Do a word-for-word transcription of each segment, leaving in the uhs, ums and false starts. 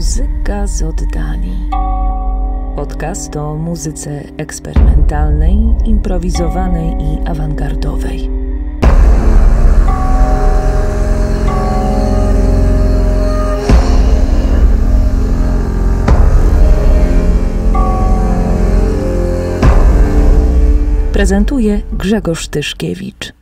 Muzyka z oddali. Podcast o muzyce eksperymentalnej, improwizowanej i awangardowej. Prezentuje Grzegorz Tyszkiewicz.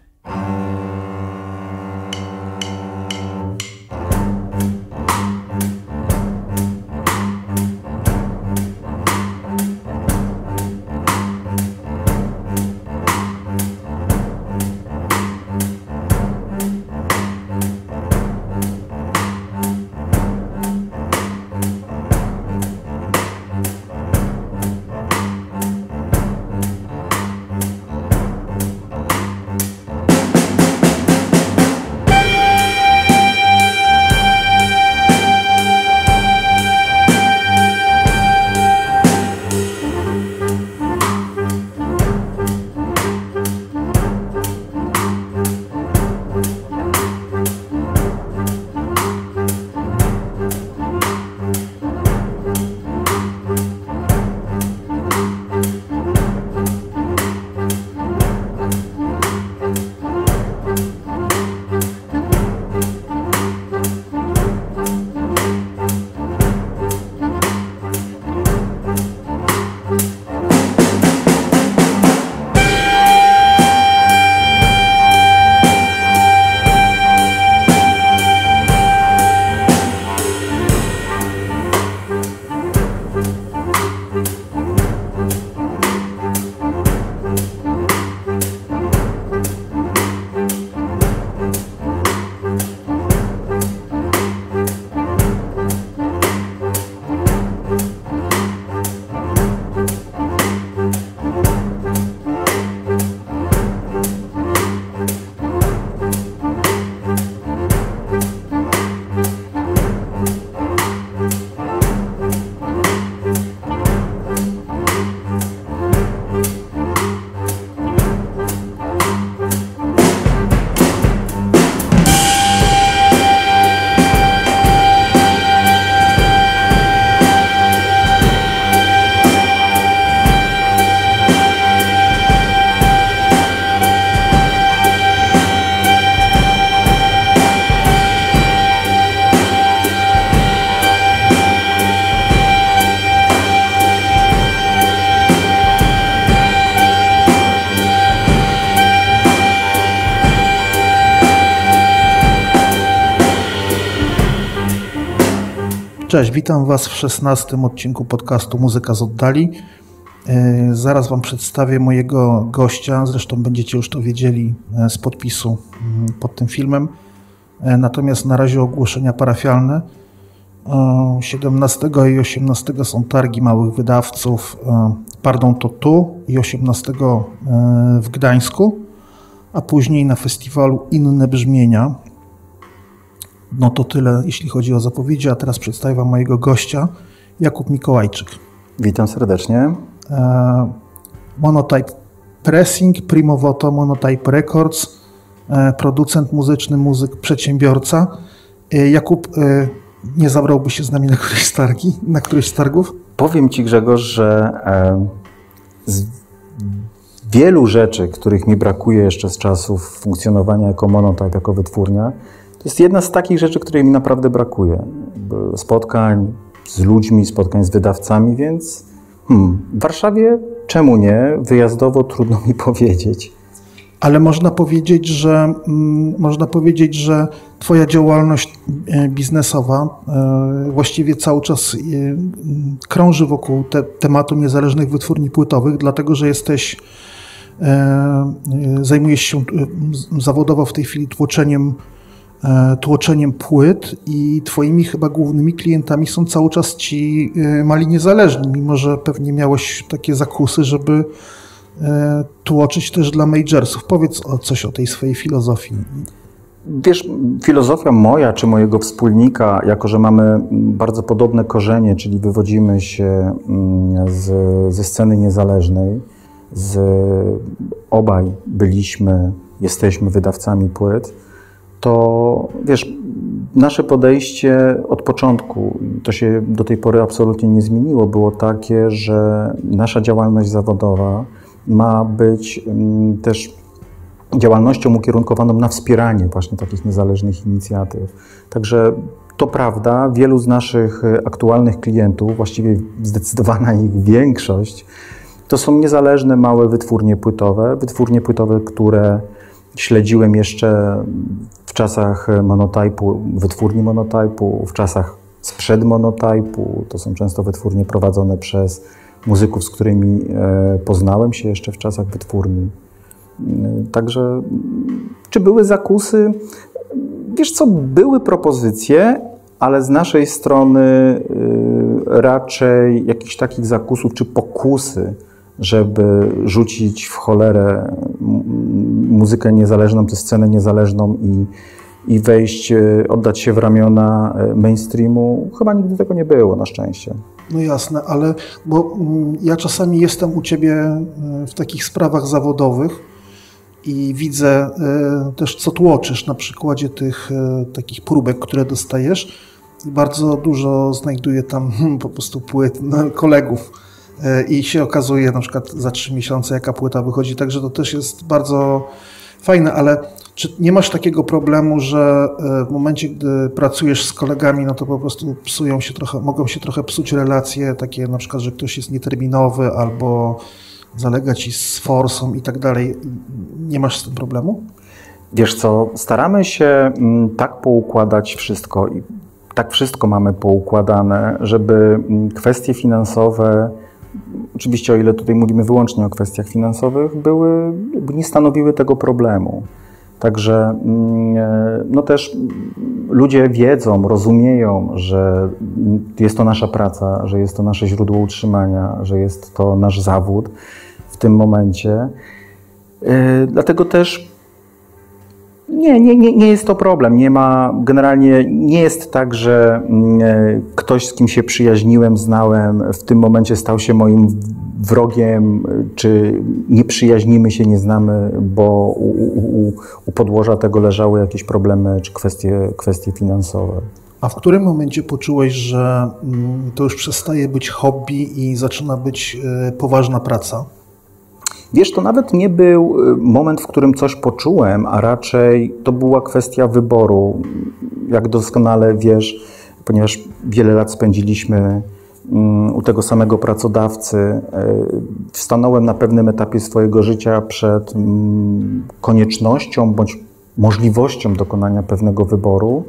Cześć, witam Was w szesnastym odcinku podcastu Muzyka z oddali. Zaraz Wam przedstawię mojego gościa, zresztą będziecie już to wiedzieli z podpisu pod tym filmem. Natomiast na razie ogłoszenia parafialne. siedemnastego i osiemnastego są targi małych wydawców, pardon, to tu i osiemnastego w Gdańsku, a później na festiwalu Inne Brzmienia. No to tyle, jeśli chodzi o zapowiedzi, a teraz przedstawię Wam mojego gościa, Jakub Mikołajczyk. Witam serdecznie. E, Monotype Pressing, Primo Voto Monotype Records, e, producent muzyczny, muzyk, przedsiębiorca. E, Jakub, e, nie zabrałby się z nami na którejś z targi, na którejś z targów? Powiem Ci, Grzegorz, że e, z wielu rzeczy, których mi brakuje jeszcze z czasów funkcjonowania jako Monotype, jako wytwórnia, to jest jedna z takich rzeczy, której mi naprawdę brakuje. Spotkań z ludźmi, spotkań z wydawcami, więc hmm, w Warszawie czemu nie? Wyjazdowo trudno mi powiedzieć. Ale można powiedzieć, że mm, można powiedzieć, że Twoja działalność biznesowa e, właściwie cały czas e, krąży wokół te, tematu niezależnych wytwórni płytowych, dlatego że jesteś e, e, zajmujesz się e, zawodowo w tej chwili tłoczeniem tłoczeniem płyt i Twoimi chyba głównymi klientami są cały czas ci mali niezależni, mimo że pewnie miałeś takie zakusy, żeby tłoczyć też dla majorsów. Powiedz o coś o tej swojej filozofii. Wiesz, filozofia moja czy mojego wspólnika, jako że mamy bardzo podobne korzenie, czyli wywodzimy się z, ze sceny niezależnej, z, obaj byliśmy, jesteśmy wydawcami płyt, to wiesz, nasze podejście od początku, to się do tej pory absolutnie nie zmieniło, było takie, że nasza działalność zawodowa ma być też działalnością ukierunkowaną na wspieranie właśnie takich niezależnych inicjatyw. Także to prawda, wielu z naszych aktualnych klientów, właściwie zdecydowana ich większość, to są niezależne małe wytwórnie płytowe, wytwórnie płytowe, które śledziłem jeszcze w czasach Monotype'u, wytwórni Monotype'u, w czasach sprzed Monotype'u. To są często wytwórnie prowadzone przez muzyków, z którymi poznałem się jeszcze w czasach wytwórni. Także czy były zakusy? Wiesz co, były propozycje, ale z naszej strony raczej jakichś takich zakusów czy pokusy, żeby rzucić w cholerę muzykę niezależną, tę scenę niezależną i, i wejść, oddać się w ramiona mainstreamu, chyba nigdy tego nie było, na szczęście. No jasne, ale bo ja czasami jestem u Ciebie w takich sprawach zawodowych i widzę też, co tłoczysz na przykładzie tych takich próbek, które dostajesz. I bardzo dużo znajduję tam po prostu płyt kolegów. I się okazuje na przykład za trzy miesiące, jaka płyta wychodzi, także to też jest bardzo fajne, ale czy nie masz takiego problemu, że w momencie, gdy pracujesz z kolegami, no to po prostu psują się trochę, mogą się trochę psuć relacje, takie na przykład, że ktoś jest nieterminowy albo zalega ci z forsą i tak dalej. Nie masz z tym problemu? Wiesz co, staramy się tak poukładać wszystko i tak wszystko mamy poukładane, żeby kwestie finansowe, oczywiście o ile tutaj mówimy wyłącznie o kwestiach finansowych, były, nie stanowiły tego problemu. Także no też ludzie wiedzą, rozumieją, że jest to nasza praca, że jest to nasze źródło utrzymania, że jest to nasz zawód w tym momencie. Dlatego też nie, nie, nie, nie jest to problem. Nie ma, generalnie nie jest tak, że ktoś, z kim się przyjaźniłem, znałem, w tym momencie stał się moim wrogiem, czy nie przyjaźnimy się, nie znamy, bo u, u, u podłoża tego leżały jakieś problemy, czy kwestie, kwestie finansowe. A w którym momencie poczułeś, że to już przestaje być hobby i zaczyna być poważna praca? Wiesz, to nawet nie był moment, w którym coś poczułem, a raczej to była kwestia wyboru. Jak doskonale wiesz, ponieważ wiele lat spędziliśmy u tego samego pracodawcy, stanąłem na pewnym etapie swojego życia przed koniecznością bądź możliwością dokonania pewnego wyboru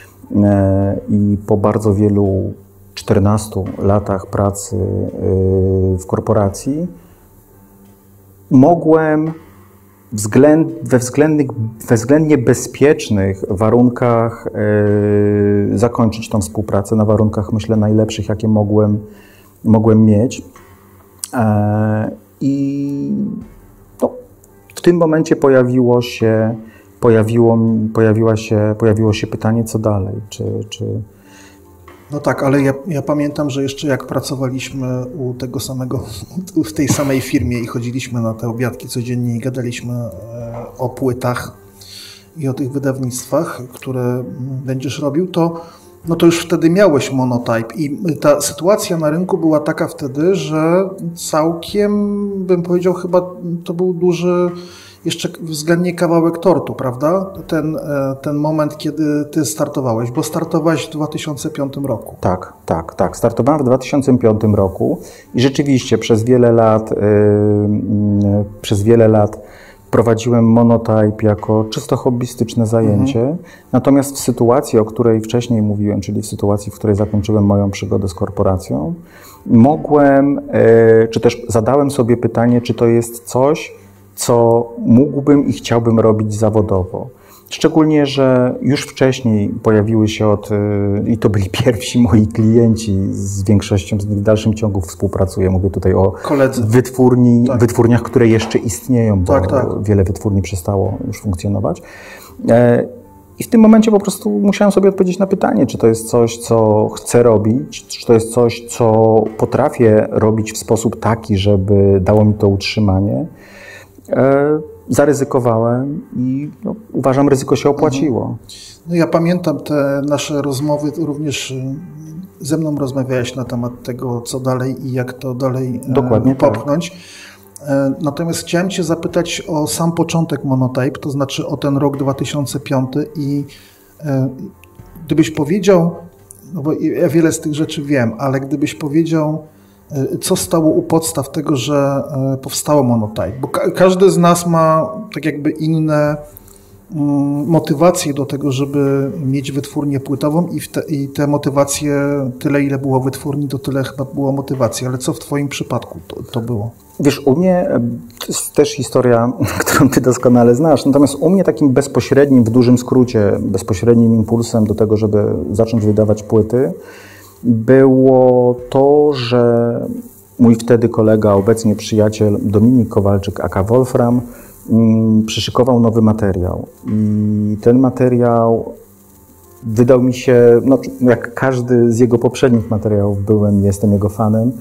i po bardzo wielu czternastu latach pracy w korporacji mogłem względ, we, względnych, we względnie bezpiecznych warunkach yy, zakończyć tą współpracę, na warunkach, myślę, najlepszych, jakie mogłem, mogłem mieć. Yy, I no, w tym momencie pojawiło się, pojawiło, pojawiła się, pojawiło się pytanie, co dalej. Czy, czy, No tak, ale ja, ja pamiętam, że jeszcze jak pracowaliśmy u tego samego, w tej samej firmie i chodziliśmy na te obiadki codziennie i gadaliśmy o płytach i o tych wydawnictwach, które będziesz robił, to, no to już wtedy miałeś Monotype i ta sytuacja na rynku była taka wtedy, że całkiem, bym powiedział, chyba to był duży jeszcze względnie kawałek tortu, prawda? Ten, ten moment, kiedy ty startowałeś, bo startowałeś w dwa tysiące piątym roku. Tak, tak, tak. Startowałem w dwa tysiące piątym roku i rzeczywiście przez wiele lat, yy, yy, przez wiele lat prowadziłem Monotype jako czysto hobbystyczne zajęcie. Mhm. Natomiast w sytuacji, o której wcześniej mówiłem, czyli w sytuacji, w której zakończyłem moją przygodę z korporacją, mogłem, yy, czy też zadałem sobie pytanie, czy to jest coś, co mógłbym i chciałbym robić zawodowo. Szczególnie, że już wcześniej pojawiły się od, i to byli pierwsi moi klienci, z większością z nich w dalszym ciągu współpracuję. Mówię tutaj o Koledzy. Wytwórni, tak. wytwórniach, które jeszcze istnieją, bo tak, tak. wiele wytwórni przestało już funkcjonować. I w tym momencie po prostu musiałem sobie odpowiedzieć na pytanie, czy to jest coś, co chcę robić, czy to jest coś, co potrafię robić w sposób taki, żeby dało mi to utrzymanie. Zaryzykowałem i no, uważam, ryzyko się opłaciło. No ja pamiętam te nasze rozmowy, również ze mną rozmawiałeś na temat tego, co dalej i jak to dalej Dokładnie popchnąć. Tak. Natomiast chciałem Cię zapytać o sam początek Monotype, to znaczy o ten rok dwa tysiące piąty i gdybyś powiedział, no bo ja wiele z tych rzeczy wiem, ale gdybyś powiedział, co stało u podstaw tego, że powstało Monotype, bo ka- każdy z nas ma tak jakby inne motywacje do tego, żeby mieć wytwórnię płytową i, w te, i te motywacje, tyle ile było wytwórni, to tyle chyba było motywacji, ale co w Twoim przypadku to, to było? Wiesz, u mnie to jest też historia, którą Ty doskonale znasz, natomiast u mnie takim bezpośrednim, w dużym skrócie, bezpośrednim impulsem do tego, żeby zacząć wydawać płyty, było to, że mój wtedy kolega, obecnie przyjaciel Dominik Kowalczyk aka Wolfram przyszykował nowy materiał i ten materiał wydał mi się, no, jak każdy z jego poprzednich materiałów, byłem, jestem jego fanem,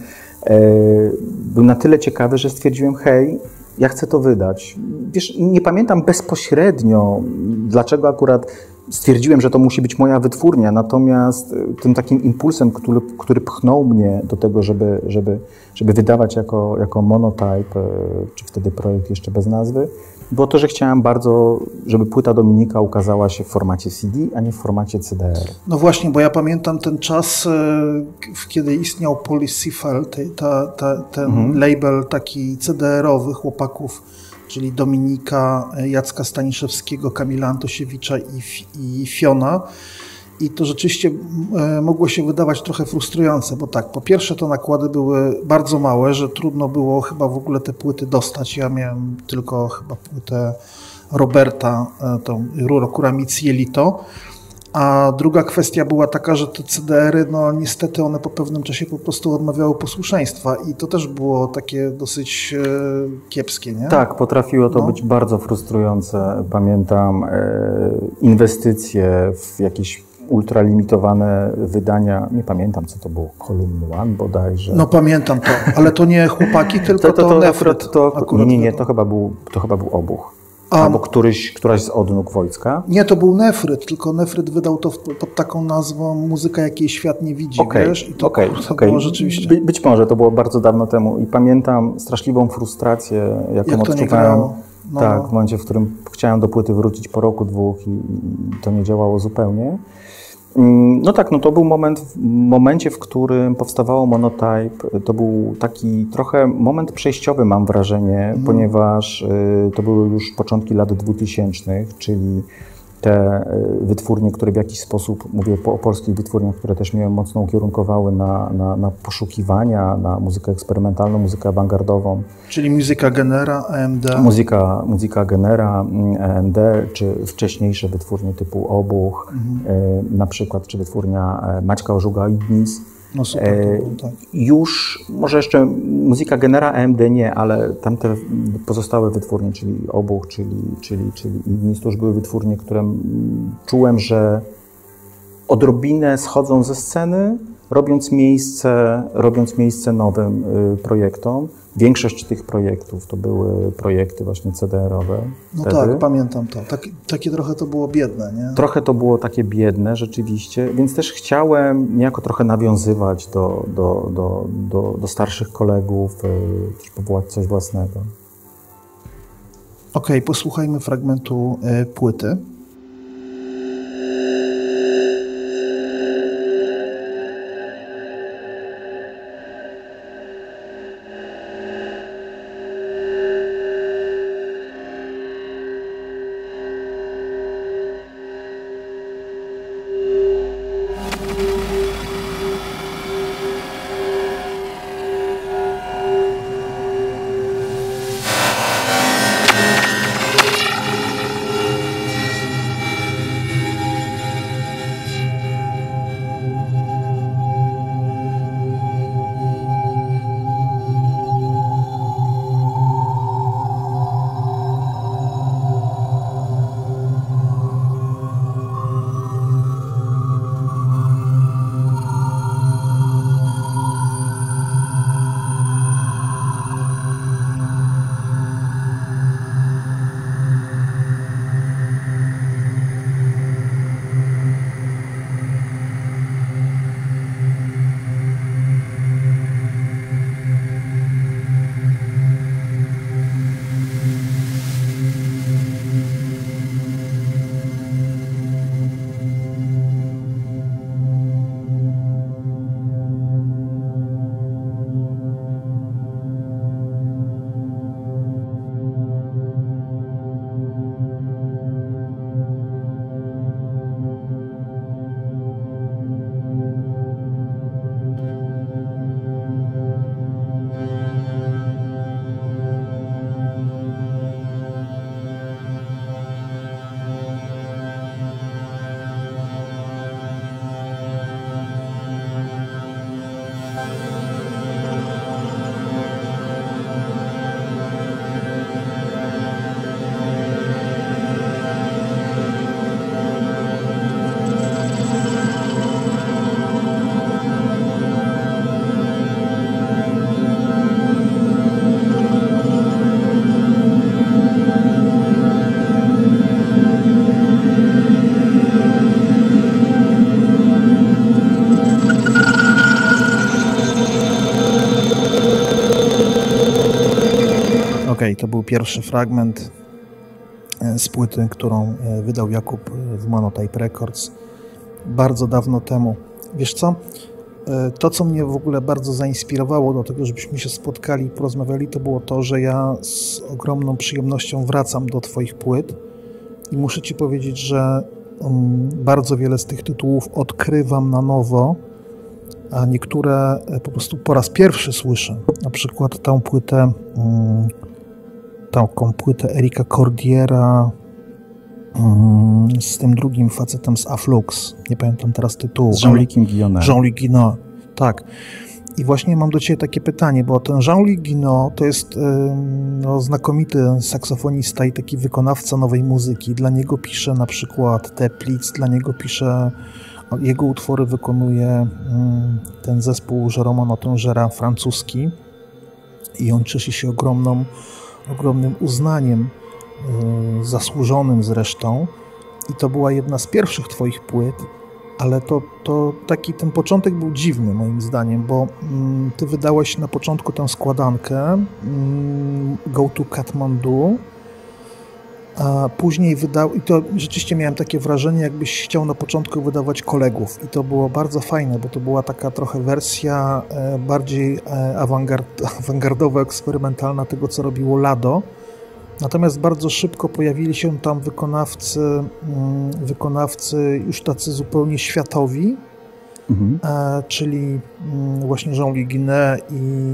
był na tyle ciekawy, że stwierdziłem, hej, ja chcę to wydać. Wiesz, nie pamiętam bezpośrednio, dlaczego akurat stwierdziłem, że to musi być moja wytwórnia, natomiast tym takim impulsem, który, który pchnął mnie do tego, żeby, żeby, żeby wydawać jako, jako Monotype, czy wtedy projekt jeszcze bez nazwy, było to, że chciałem bardzo, żeby płyta Dominika ukazała się w formacie C D, a nie w formacie C D R. No właśnie, bo ja pamiętam ten czas, kiedy istniał Polycyfel, ta, ta, ten mhm. label taki C D R-owy chłopaków, czyli Dominika, Jacka Staniszewskiego, Kamila Antosiewicza i, i Fiona. I to rzeczywiście mogło się wydawać trochę frustrujące, bo tak, po pierwsze to nakłady były bardzo małe, że trudno było chyba w ogóle te płyty dostać. Ja miałem tylko chyba płytę Roberta, tą Ruro Kuramic Jelito. A druga kwestia była taka, że te C D R-y, no niestety one po pewnym czasie po prostu odmawiały posłuszeństwa i to też było takie dosyć e, kiepskie, nie? Tak, potrafiło to no. być bardzo frustrujące. Pamiętam e, inwestycje w jakieś ultralimitowane wydania, nie pamiętam co to było, Column One bodajże. No pamiętam to, ale to nie chłopaki, tylko to, to, to Nefryt. To, akurat nie, nie, nie, to chyba był, to chyba był Obuch. A, albo któryś, któraś z odnóg Wojska. Nie, to był Nefryt, tylko Nefryt wydał to w, pod taką nazwą Muzyka, jakiej świat nie widzi, okay, wiesz? I to, okay, to okay. było rzeczywiście... By, być może, to było bardzo dawno temu i pamiętam straszliwą frustrację, jaką Jak to odczuwałem. No. Tak, w momencie, w którym chciałem do płyty wrócić po roku, dwóch i, i to nie działało zupełnie. No tak, no to był moment, w momencie, w którym powstawało Monotype, to był taki trochę moment przejściowy, mam wrażenie, mm. ponieważ y, to były już początki lat dwutysięcznych, czyli te wytwórnie, które w jakiś sposób, mówię po, o polskich wytwórniach, które też mnie mocno ukierunkowały na, na, na poszukiwania, na muzykę eksperymentalną, muzykę awangardową. Czyli Muzyka Genera, A M D. Muzyka, muzyka Genera, A M D, czy wcześniejsze wytwórnie typu Obuch, mhm. y, na przykład, czy wytwórnia Maćka Ożuga Ignis. No super, e, to, tak. Już, może jeszcze Muzyka Genera, A M D nie, ale tamte pozostałe wytwórnie, czyli Obuch, czyli, czyli, czyli Ignis, to już były wytwórnie, które czułem, że odrobinę schodzą ze sceny, robiąc miejsce, robiąc miejsce nowym y, projektom. Większość tych projektów to były projekty właśnie C D R-owe. No wtedy. tak, pamiętam to. Tak, takie trochę to było biedne, nie? Trochę to było takie biedne rzeczywiście, więc też chciałem niejako trochę nawiązywać do, do, do, do, do starszych kolegów, y, też powołać coś własnego. Okej, okay, posłuchajmy fragmentu y, płyty. Day. To był pierwszy fragment z płyty, którą wydał Jakub w Monotype Records bardzo dawno temu. Wiesz co? To, co mnie w ogóle bardzo zainspirowało do tego, żebyśmy się spotkali i porozmawiali, to było to, że ja z ogromną przyjemnością wracam do Twoich płyt i muszę Ci powiedzieć, że um, bardzo wiele z tych tytułów odkrywam na nowo, a niektóre po prostu po raz pierwszy słyszę. Na przykład tą płytę, um, taką płytę Erika Cordiera um, z tym drugim facetem z Aflux. Nie pamiętam teraz tytułu. Z Jean-Luciem Guillaume. Jean-Luc Guillaume, tak. I właśnie mam do Ciebie takie pytanie, bo ten Jean-Luc Guillaume to jest no, znakomity saksofonista i taki wykonawca nowej muzyki. Dla niego pisze na przykład Teplitz, dla niego pisze, jego utwory wykonuje ten zespół Jérôme Nottingera francuski i on cieszy się ogromną, ogromnym uznaniem, zasłużonym zresztą. I to była jedna z pierwszych Twoich płyt, ale to, to taki ten początek był dziwny moim zdaniem, bo mm, Ty wydałeś na początku tę składankę mm, Go to Kathmandu, a później wydał, i to rzeczywiście miałem takie wrażenie, jakbyś chciał na początku wydawać Kolegów i to było bardzo fajne, bo to była taka trochę wersja e, bardziej e, awangard, awangardowa, eksperymentalna tego, co robiło Lado. Natomiast bardzo szybko pojawili się tam wykonawcy, wykonawcy już tacy zupełnie światowi, mhm. e, czyli właśnie Jean-Luc Guillaume i,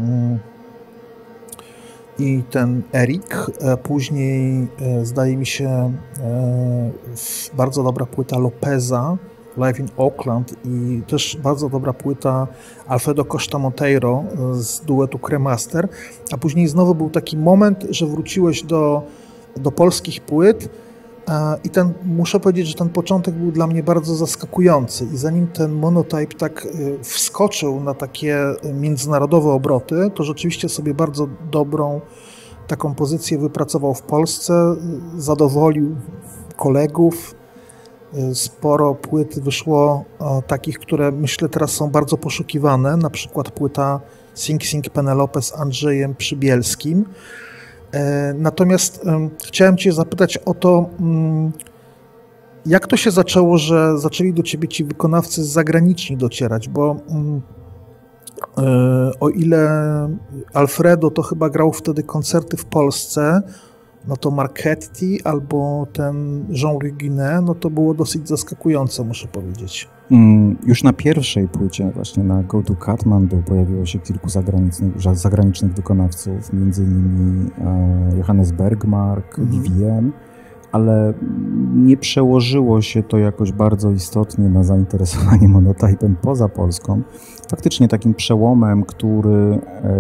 i ten Erik. E, później e, zdaje mi się e, bardzo dobra płyta Lopeza, Live in Oakland i też bardzo dobra płyta Alfredo Costa Monteiro z duetu Cremaster, a później znowu był taki moment, że wróciłeś do, do polskich płyt i ten, muszę powiedzieć, że ten początek był dla mnie bardzo zaskakujący i zanim ten Monotype tak wskoczył na takie międzynarodowe obroty, to rzeczywiście sobie bardzo dobrą taką pozycję wypracował w Polsce, zadowolił kolegów. Sporo płyt wyszło o, takich, które myślę teraz są bardzo poszukiwane, na przykład płyta Sing Sing Penelope z Andrzejem Przybielskim. E, natomiast e, chciałem Cię zapytać o to, m, jak to się zaczęło, że zaczęli do Ciebie ci wykonawcy zagraniczni docierać, bo m, e, o ile Alfredo to chyba grał wtedy koncerty w Polsce, no to Marchetti albo ten Jean-Luc Guillaume, no to było dosyć zaskakujące, muszę powiedzieć. Mm, już na pierwszej płycie, właśnie na Go to Kathmandu, pojawiło się kilku zagranicznych, zagranicznych wykonawców, między innymi e, Johannes Bergmark, mm. V V M, ale nie przełożyło się to jakoś bardzo istotnie na zainteresowanie Monotypem poza Polską. Faktycznie takim przełomem, który e,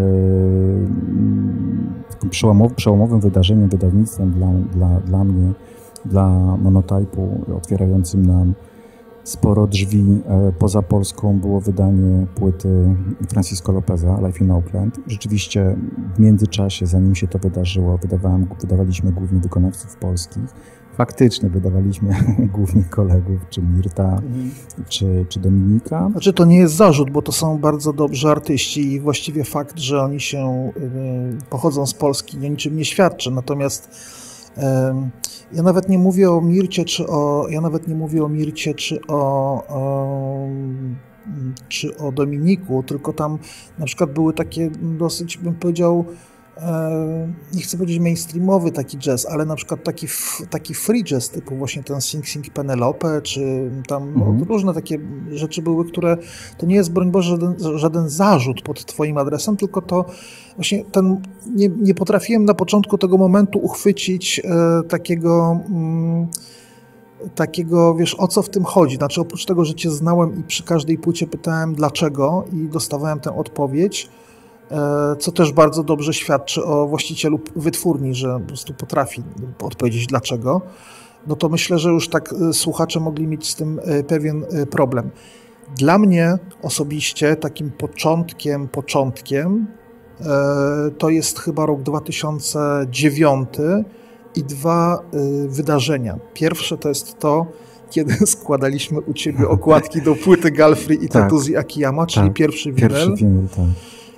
przełomow, przełomowym wydarzeniem, wydawnictwem dla, dla, dla mnie, dla Monotype'u, otwierającym nam sporo drzwi e, poza Polską, było wydanie płyty Francisco Lopeza, Live in Oakland. Rzeczywiście w międzyczasie, zanim się to wydarzyło, wydawałem, wydawaliśmy głównie wykonawców polskich. Faktycznie wydawaliśmy głównie kolegów, czy Mirta, mhm. czy, czy Dominika. Znaczy to nie jest zarzut, bo to są bardzo dobrzy artyści i właściwie fakt, że oni się y, pochodzą z Polski, o niczym nie świadczy. Natomiast y, ja nawet nie mówię o Mircie, czy o ja nawet nie mówię o Mircie, czy o, o czy o Dominiku, tylko tam na przykład były takie dosyć, bym powiedział, nie chcę powiedzieć mainstreamowy taki jazz, ale na przykład taki, taki free jazz typu właśnie ten Sing Sing Penelope, czy tam mhm. no, różne takie rzeczy były, które to nie jest, broń Boże, żaden, żaden zarzut pod Twoim adresem, tylko to właśnie ten, nie, nie potrafiłem na początku tego momentu uchwycić e, takiego mm, takiego, wiesz, o co w tym chodzi. Znaczy oprócz tego, że Cię znałem i przy każdej płycie pytałem dlaczego i dostawałem tę odpowiedź, co też bardzo dobrze świadczy o właścicielu wytwórni, że po prostu potrafi odpowiedzieć dlaczego, no to myślę, że już tak słuchacze mogli mieć z tym pewien problem. Dla mnie osobiście takim początkiem, początkiem to jest chyba rok dwa tysiące dziewiąty i dwa wydarzenia. Pierwsze to jest to, kiedy składaliśmy u Ciebie okładki do płyty Galfrey i tak, Tatsuji Akiyama, czyli tak, pierwszy winyl. Pierwszy winyl, tak.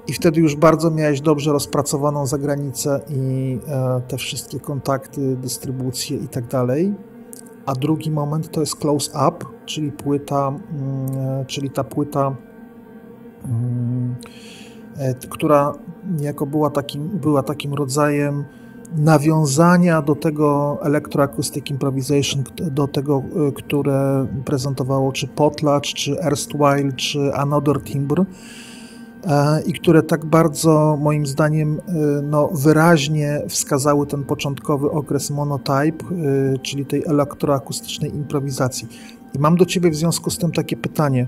i wtedy już bardzo miałeś dobrze rozpracowaną zagranicę i e, te wszystkie kontakty, dystrybucje i tak dalej. A drugi moment to jest Close Up, czyli płyta, mm, czyli ta płyta, mm, e, która niejako była takim, była takim rodzajem nawiązania do tego Electroacoustic Improvisation, do tego, które prezentowało czy Potlatch, czy Erstwhile, czy Another Timbre, i które tak bardzo, moim zdaniem, no, wyraźnie wskazały ten początkowy okres monotype, czyli tej elektroakustycznej improwizacji. I mam do ciebie w związku z tym takie pytanie,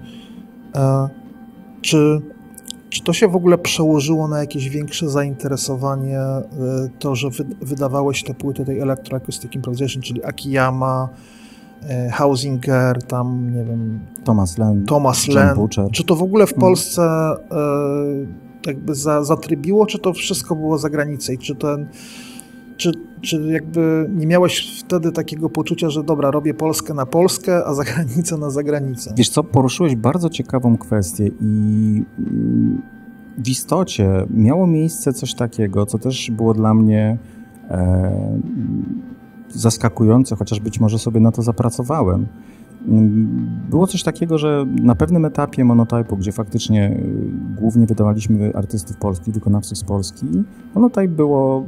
czy, czy to się w ogóle przełożyło na jakieś większe zainteresowanie, to, że wy, wydawałeś te płyty tej Electroacoustic Improvisation, czyli Akiyama, Hausinger, tam, nie wiem... Thomas Len, Thomas Len. Czy to w ogóle w Polsce e, jakby za, zatrybiło, czy to wszystko było za granicą? I czy ten... Czy, czy jakby nie miałeś wtedy takiego poczucia, że dobra, robię Polskę na Polskę, a zagranicę na zagranicę? Wiesz co, poruszyłeś bardzo ciekawą kwestię i w istocie miało miejsce coś takiego, co też było dla mnie e, zaskakujące, chociaż być może sobie na to zapracowałem. Było coś takiego, że na pewnym etapie Monotype'u, gdzie faktycznie głównie wydawaliśmy artystów polskich, wykonawców z Polski, Monotype było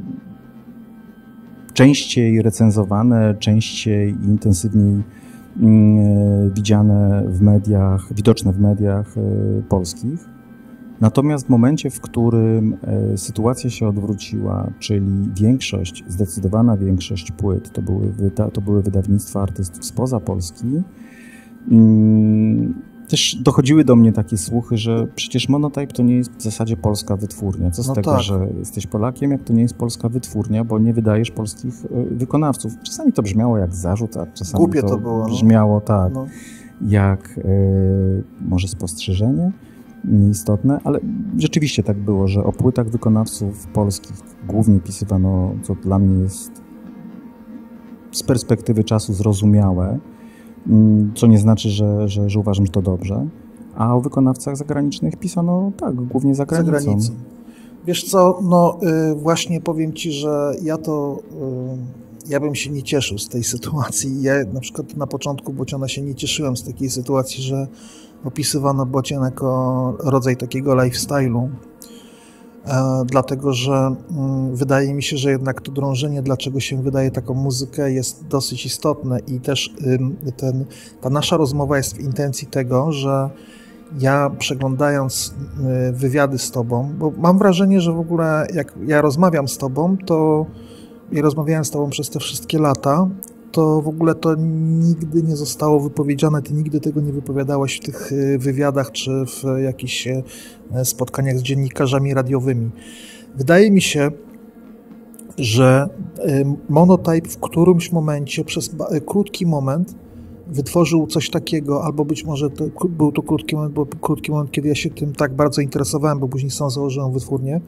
częściej recenzowane, częściej i intensywniej widziane w mediach, widoczne w mediach polskich. Natomiast w momencie, w którym sytuacja się odwróciła, czyli większość, zdecydowana większość płyt, to były, wyda- to były wydawnictwa artystów spoza Polski, też dochodziły do mnie takie słuchy, że przecież Monotype to nie jest w zasadzie polska wytwórnia. Co z no tego, tak. że jesteś Polakiem, jak to nie jest polska wytwórnia, bo nie wydajesz polskich wykonawców. Czasami to brzmiało jak zarzut, a czasami Głupie to, to było, brzmiało no. tak, no. jak e, może spostrzeżenie, nieistotne, ale rzeczywiście tak było, że o płytach wykonawców polskich głównie pisywano, co dla mnie jest z perspektywy czasu zrozumiałe, co nie znaczy, że, że, że uważam, że to dobrze, a o wykonawcach zagranicznych pisano tak, głównie za granicą. Za granicą. Wiesz co, no y, właśnie powiem ci, że ja to, y, ja bym się nie cieszył z tej sytuacji. Ja na przykład na początku Bociana się nie cieszyłem z takiej sytuacji, że opisywano Bocian jako rodzaj takiego lifestyle'u, e, dlatego że y, wydaje mi się, że jednak to drążenie, dlaczego się wydaje taką muzykę, jest dosyć istotne i też y, ten, ta nasza rozmowa jest w intencji tego, że ja przeglądając y, wywiady z tobą, bo mam wrażenie, że w ogóle jak ja rozmawiam z tobą, to i rozmawiałem z tobą przez te wszystkie lata, to w ogóle to nigdy nie zostało wypowiedziane, ty nigdy tego nie wypowiadałeś w tych wywiadach czy w jakichś spotkaniach z dziennikarzami radiowymi. Wydaje mi się, że Monotype w którymś momencie, przez krótki moment wytworzył coś takiego, albo być może to, był to krótki moment, bo krótki moment, kiedy ja się tym tak bardzo interesowałem, bo później sam założyłem wytwórnię,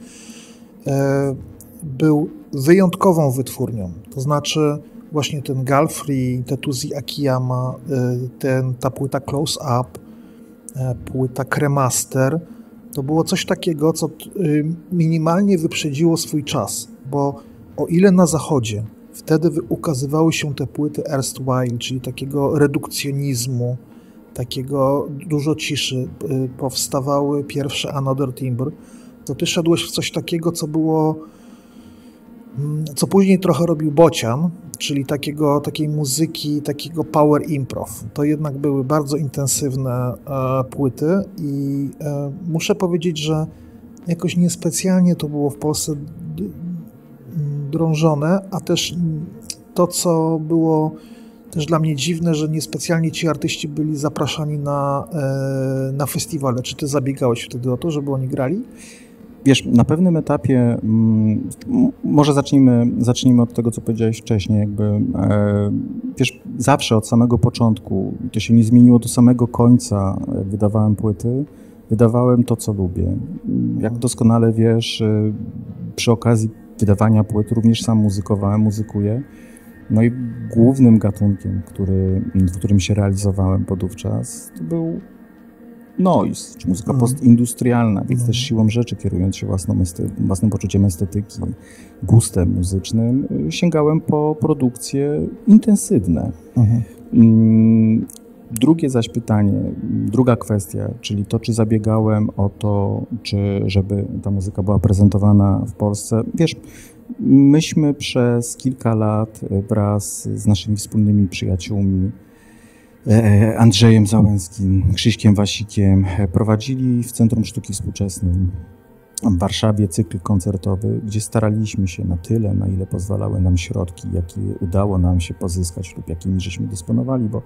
był wyjątkową wytwórnią. To znaczy właśnie ten Galfrey, Tetsuji Akiyama, ten, ta płyta Close Up, płyta Cremaster, to było coś takiego, co minimalnie wyprzedziło swój czas, bo o ile na zachodzie wtedy ukazywały się te płyty erstwhile, czyli takiego redukcjonizmu, takiego dużo ciszy, powstawały pierwsze Another Timbre, to ty szedłeś w coś takiego, co było, co później trochę robił Bocian, czyli takiego, takiej muzyki, takiego power improv. To jednak były bardzo intensywne e, płyty i e, muszę powiedzieć, że jakoś niespecjalnie to było w Polsce drążone, a też to, co było też dla mnie dziwne, że niespecjalnie ci artyści byli zapraszani na, e, na festiwale. Czy ty zabiegałeś wtedy o to, żeby oni grali? Wiesz, na pewnym etapie, m, może zacznijmy, zacznijmy od tego, co powiedziałeś wcześniej, jakby, e, wiesz, zawsze od samego początku, to się nie zmieniło do samego końca, jak wydawałem płyty, wydawałem to, co lubię. Jak doskonale wiesz, przy okazji wydawania płyt również sam muzykowałem, muzykuję. No i głównym gatunkiem, który, w którym się realizowałem podówczas, to był noise, czy muzyka mm. postindustrialna, więc mm. też siłą rzeczy, kierując się własną esty- własnym poczuciem estetyki, gustem muzycznym, sięgałem po produkcje intensywne. Mm-hmm. Mm, drugie zaś pytanie, druga kwestia, czyli to, czy zabiegałem o to, czy żeby ta muzyka była prezentowana w Polsce. Wiesz, myśmy przez kilka lat wraz z naszymi wspólnymi przyjaciółmi Andrzejem Załęskim, Krzyśkiem Wasikiem prowadzili w Centrum Sztuki Współczesnej w Warszawie cykl koncertowy, gdzie staraliśmy się na tyle, na ile pozwalały nam środki, jakie udało nam się pozyskać lub jakimi żeśmy dysponowali, bo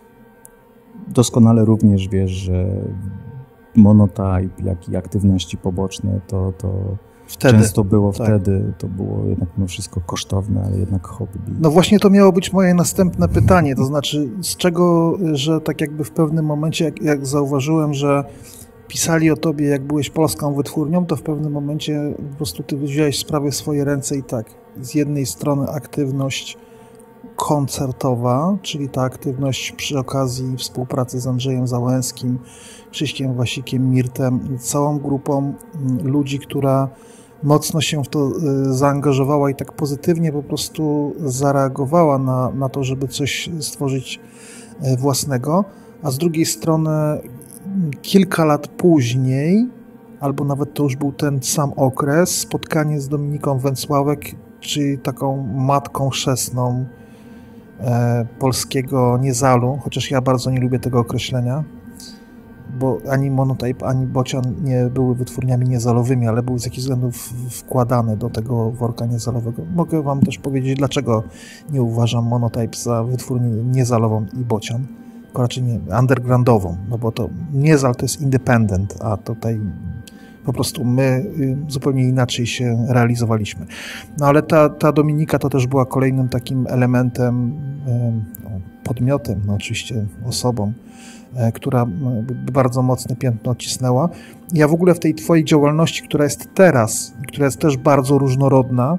doskonale również wiesz, że Monotype, jak i aktywności poboczne, to, to wtedy, często było tak. wtedy, to było jednak no wszystko kosztowne, ale jednak hobby. No właśnie to miało być moje następne pytanie, to znaczy z czego, że tak jakby w pewnym momencie, jak, jak zauważyłem, że pisali o tobie, jak byłeś polską wytwórnią, to w pewnym momencie po prostu ty wziąłeś sprawę w swoje ręce i tak, z jednej strony aktywność koncertowa, czyli ta aktywność przy okazji współpracy z Andrzejem Załęskim, Krzyśkiem Wasikiem, Mirtem i całą grupą ludzi, która mocno się w to zaangażowała i tak pozytywnie po prostu zareagowała na, na to, żeby coś stworzyć własnego, a z drugiej strony kilka lat później, albo nawet to już był ten sam okres, spotkanie z Dominiką Węcławek, czyli taką matką chrzestną e, polskiego niezalu, chociaż ja bardzo nie lubię tego określenia, bo ani Monotype, ani Bocian nie były wytwórniami niezalowymi, ale były z jakichś względów wkładane do tego worka niezalowego. Mogę wam też powiedzieć, dlaczego nie uważam Monotype za wytwórnię niezalową i Bocian, tylko raczej nie undergroundową, no bo to niezal to jest independent, a tutaj po prostu my zupełnie inaczej się realizowaliśmy. No ale ta, ta Dominika to też była kolejnym takim elementem, podmiotem, no oczywiście osobą, która bardzo mocne piętno odcisnęła. Ja w ogóle w tej twojej działalności, która jest teraz, która jest też bardzo różnorodna,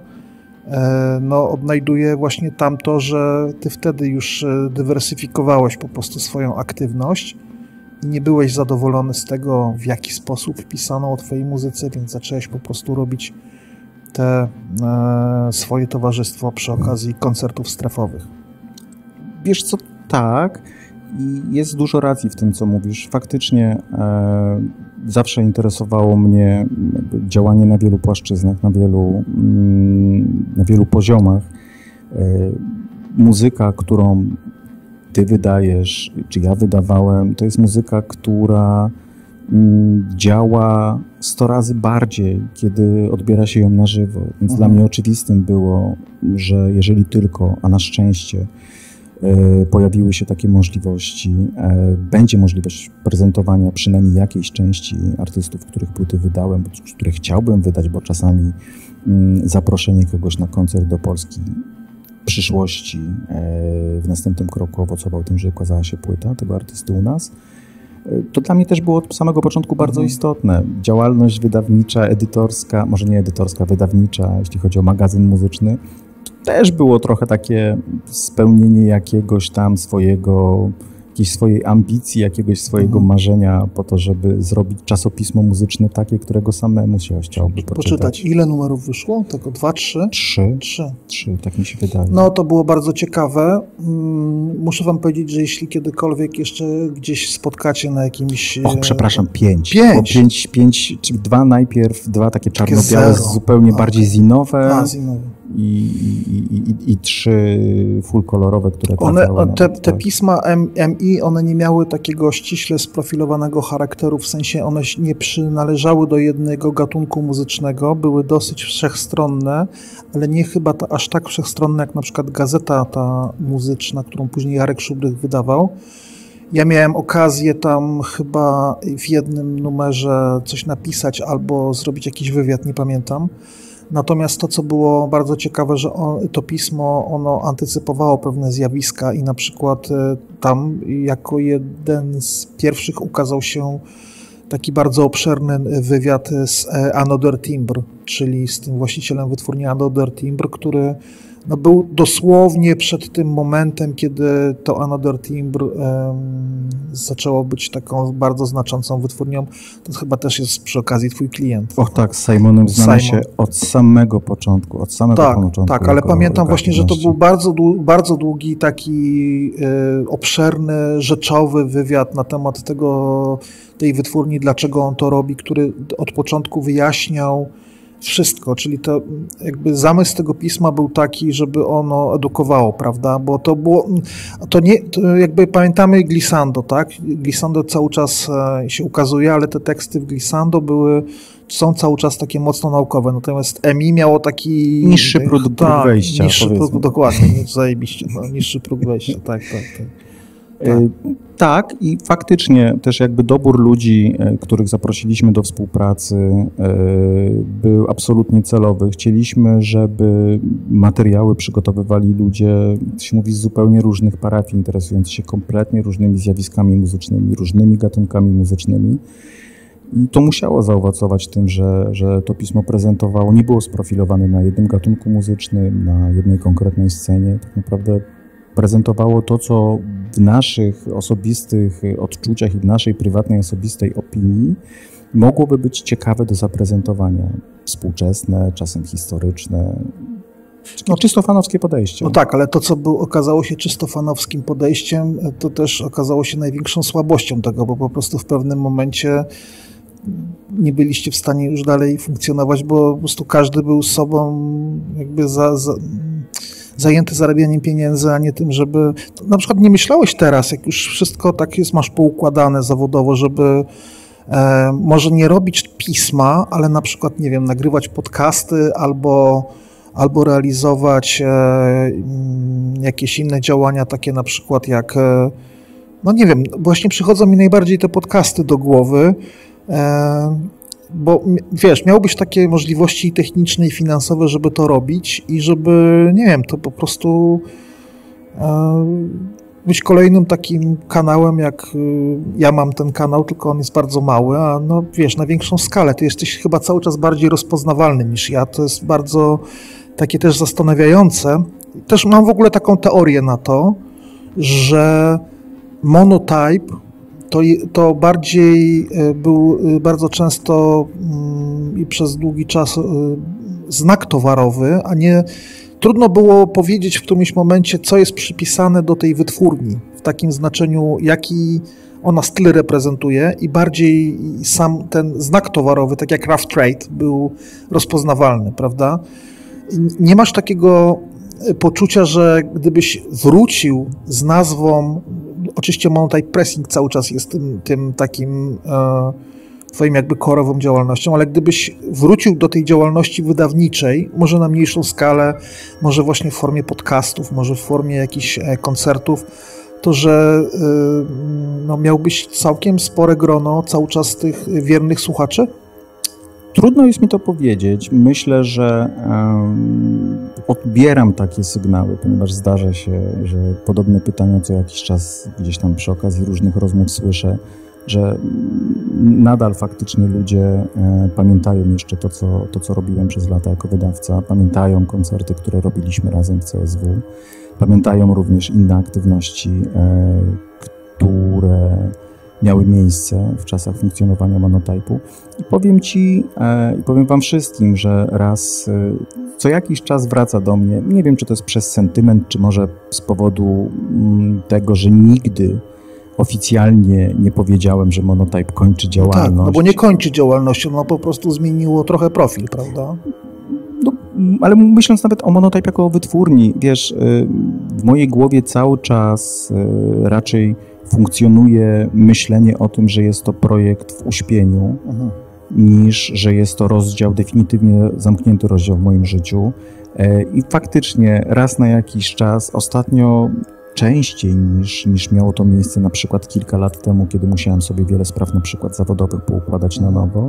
no odnajduję właśnie tamto, że ty wtedy już dywersyfikowałeś po prostu swoją aktywność i nie byłeś zadowolony z tego, w jaki sposób pisano o twojej muzyce, więc zacząłeś po prostu robić te e, swoje towarzystwo przy okazji koncertów strefowych. Wiesz co, tak, i jest dużo racji w tym, co mówisz. Faktycznie e, zawsze interesowało mnie działanie na wielu płaszczyznach, na wielu, mm, na wielu poziomach. E, muzyka, którą ty wydajesz, czy ja wydawałem, to jest muzyka, która mm, działa sto razy bardziej, kiedy odbiera się ją na żywo. Więc mhm. dla mnie oczywistym było, że jeżeli tylko, a na szczęście e, pojawiły się takie możliwości, e, będzie możliwość prezentowania przynajmniej jakiejś części artystów, których płyty wydałem, które chciałbym wydać, bo czasami mm, zaproszenie kogoś na koncert do Polski w przyszłości, w następnym kroku owocował tym, że ukazała się płyta tego artysty u nas. To dla mnie też było od samego początku bardzo mm. istotne. Działalność wydawnicza, edytorska, może nie edytorska, wydawnicza, jeśli chodzi o magazyn muzyczny, też było trochę takie spełnienie jakiegoś tam swojego, jakiejś swojej ambicji, jakiegoś swojego mm. marzenia po to, żeby zrobić czasopismo muzyczne takie, którego samemu się chciałby poczytać. Poczytać. Ile numerów wyszło? Tylko dwa, trzy? Trzy. Trzy. Trzy, tak mi się wydaje. No to było bardzo ciekawe. Muszę wam powiedzieć, że jeśli kiedykolwiek jeszcze gdzieś spotkacie na jakimś... Och, przepraszam, pięć. Pięć? Pięć, pięć, czy dwa najpierw, dwa takie czarno-białe, zupełnie okay. bardziej zinowe. A, zinowe. I, i, i, i trzy full kolorowe, które one, te, te pisma M I, one nie miały takiego ściśle sprofilowanego charakteru, w sensie one nie przynależały do jednego gatunku muzycznego, były dosyć wszechstronne, ale nie chyba ta, aż tak wszechstronne jak na przykład gazeta ta muzyczna, którą później Jarek Szubrych wydawał. Ja miałem okazję tam chyba w jednym numerze coś napisać albo zrobić jakiś wywiad, nie pamiętam. Natomiast to, co było bardzo ciekawe, że on, to pismo, ono antycypowało pewne zjawiska i na przykład tam jako jeden z pierwszych ukazał się taki bardzo obszerny wywiad z Another Timbre, czyli z tym właścicielem wytwórni Another Timbre, który no był dosłownie przed tym momentem, kiedy to Another Timbre um, zaczęło być taką bardzo znaczącą wytwórnią. To chyba też jest przy okazji twój klient. Och tak, z Simonem znamy się od samego początku, od samego tak, początku. Tak, ale pamiętam właśnie, że to był bardzo, bardzo długi, taki y, obszerny, rzeczowy wywiad na temat tego, tej wytwórni, dlaczego on to robi, który od początku wyjaśniał wszystko, czyli to jakby zamysł tego pisma był taki, żeby ono edukowało, prawda, bo to było, to nie, to jakby pamiętamy Glissando, tak, Glissando cały czas się ukazuje, ale te teksty w Glissando były, są cały czas takie mocno naukowe, natomiast E M I miało taki... Niższy próg, próg tak, wejścia, niższy próg, dokładnie, zajebiście, no, niższy próg wejścia, tak, tak, tak. Tak. tak i faktycznie też jakby dobór ludzi, których zaprosiliśmy do współpracy, był absolutnie celowy. Chcieliśmy, żeby materiały przygotowywali ludzie, jak się mówi, z zupełnie różnych parafii, interesujący się kompletnie różnymi zjawiskami muzycznymi, różnymi gatunkami muzycznymi. I to musiało zaowocować tym, że, że to pismo prezentowało, nie było sprofilowane na jednym gatunku muzycznym, na jednej konkretnej scenie. Tak naprawdę prezentowało to, co w naszych osobistych odczuciach i w naszej prywatnej, osobistej opinii mogłoby być ciekawe do zaprezentowania. Współczesne, czasem historyczne. No, czysto fanowskie podejście. No tak, ale to, co był, okazało się czysto fanowskim podejściem, to też okazało się największą słabością tego, bo po prostu w pewnym momencie nie byliście w stanie już dalej funkcjonować, bo po prostu każdy był sobą jakby za... za zajęty zarabianiem pieniędzy, a nie tym, żeby... Na przykład nie myślałeś teraz, jak już wszystko tak jest, masz poukładane zawodowo, żeby e, może nie robić pisma, ale na przykład, nie wiem, nagrywać podcasty albo, albo realizować e, jakieś inne działania, takie na przykład jak... E, no nie wiem, właśnie przychodzą mi najbardziej te podcasty do głowy, e, bo wiesz, miałbyś takie możliwości techniczne i finansowe, żeby to robić i żeby, nie wiem, to po prostu e, być kolejnym takim kanałem, jak y, ja mam ten kanał, tylko on jest bardzo mały, a no wiesz, na większą skalę. Ty jesteś chyba cały czas bardziej rozpoznawalny niż ja. To jest bardzo takie też zastanawiające. Też mam w ogóle taką teorię na to, że Monotype To, to bardziej był bardzo często i przez długi czas znak towarowy, a nie trudno było powiedzieć w którymś momencie, co jest przypisane do tej wytwórni, w takim znaczeniu, jaki ona styl reprezentuje i bardziej sam ten znak towarowy, tak jak Rough Trade, był rozpoznawalny, prawda? Nie masz takiego poczucia, że gdybyś wrócił z nazwą, oczywiście Monotype Pressing cały czas jest tym, tym takim e, twoim jakby korową działalnością, ale gdybyś wrócił do tej działalności wydawniczej, może na mniejszą skalę, może właśnie w formie podcastów, może w formie jakichś e, koncertów, to że e, no, miałbyś całkiem spore grono cały czas tych wiernych słuchaczy? Trudno jest mi to powiedzieć. Myślę, że um, odbieram takie sygnały, ponieważ zdarza się, że podobne pytania co jakiś czas gdzieś tam przy okazji różnych rozmów słyszę, że nadal faktycznie ludzie e, pamiętają jeszcze to co, to, co robiłem przez lata jako wydawca, pamiętają koncerty, które robiliśmy razem w C S W, pamiętają również inne aktywności, e, które miały miejsce w czasach funkcjonowania Monotype'u. I powiem Ci, e, i powiem Wam wszystkim, że raz e, co jakiś czas wraca do mnie, nie wiem, czy to jest przez sentyment, czy może z powodu m, tego, że nigdy oficjalnie nie powiedziałem, że Monotype kończy działalność. No tak, no bo nie kończy działalności, no po prostu zmieniło trochę profil, prawda? No, ale myśląc nawet o Monotype jako o wytwórni, wiesz, w mojej głowie cały czas raczej funkcjonuje myślenie o tym, że jest to projekt w uśpieniu, mhm. niż że jest to rozdział, definitywnie zamknięty rozdział w moim życiu. I faktycznie raz na jakiś czas, ostatnio częściej niż, niż miało to miejsce na przykład kilka lat temu, kiedy musiałem sobie wiele spraw na przykład zawodowych poukładać na nowo,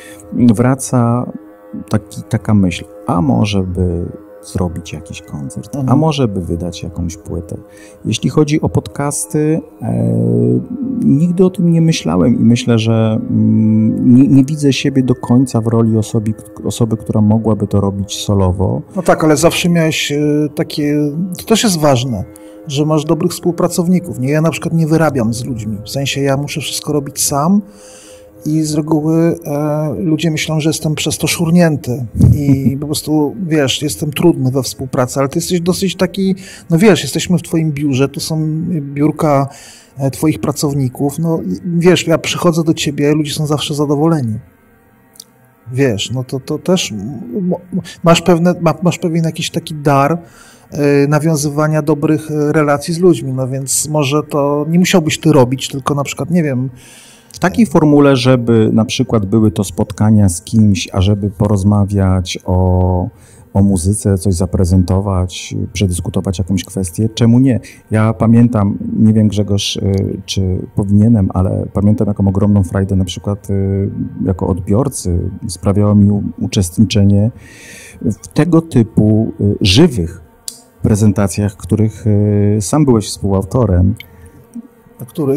wraca taki, taka myśl, a może by zrobić jakiś koncert, mhm. a może by wydać jakąś płytę. Jeśli chodzi o podcasty, e, nigdy o tym nie myślałem i myślę, że nie, nie widzę siebie do końca w roli osoby, osoby, która mogłaby to robić solowo. No tak, ale zawsze miałeś takie, to też jest ważne, że masz dobrych współpracowników. Nie, ja na przykład nie wyrabiam z ludźmi, w sensie ja muszę wszystko robić sam i z reguły e, ludzie myślą, że jestem przez to szurnięty i po prostu, wiesz, jestem trudny we współpracy, ale ty jesteś dosyć taki, no wiesz, jesteśmy w twoim biurze, tu są biurka e, twoich pracowników, no wiesz, ja przychodzę do ciebie, ludzie są zawsze zadowoleni. Wiesz, no to, to też masz, pewne, masz pewien jakiś taki dar nawiązywania dobrych relacji z ludźmi, no więc może to nie musiałbyś ty robić, tylko na przykład, nie wiem... W takiej formule, żeby na przykład były to spotkania z kimś, a żeby porozmawiać o, o muzyce, coś zaprezentować, przedyskutować jakąś kwestię, czemu nie? Ja pamiętam, nie wiem Grzegorz, czy powinienem, ale pamiętam jaką ogromną frajdę na przykład jako odbiorcy sprawiało mi uczestniczenie w tego typu żywych prezentacjach, których sam byłeś współautorem. A których?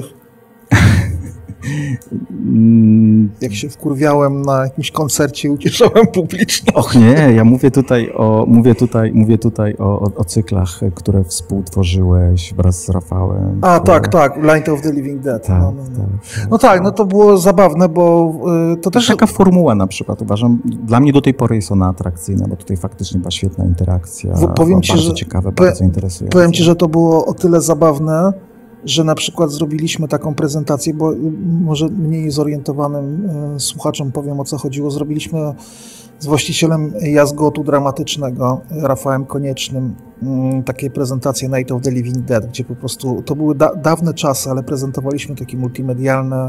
Jak się wkurwiałem na jakimś koncercie, ucieszałem publicznie. Och nie, ja mówię tutaj o, mówię tutaj, mówię tutaj o, o, o cyklach, które współtworzyłeś wraz z Rafałem. A, które... tak, tak, Light of the Living Dead. Tak, no, no, no. tak, no tak, no to było zabawne, bo y, to też... Taka formuła na przykład, uważam, dla mnie do tej pory jest ona atrakcyjna, bo tutaj faktycznie była świetna interakcja, w, powiem ci, bardzo że, ciekawe, powiem, bardzo interesujące. Powiem ci, że to było o tyle zabawne, że na przykład zrobiliśmy taką prezentację, bo może mniej zorientowanym y, słuchaczom powiem, o co chodziło. Zrobiliśmy z właścicielem Jazgotu Dramatycznego, Rafałem Koniecznym, y, takiej prezentacje Night of the Living Dead, gdzie po prostu, to były da, dawne czasy, ale prezentowaliśmy takie multimedialne,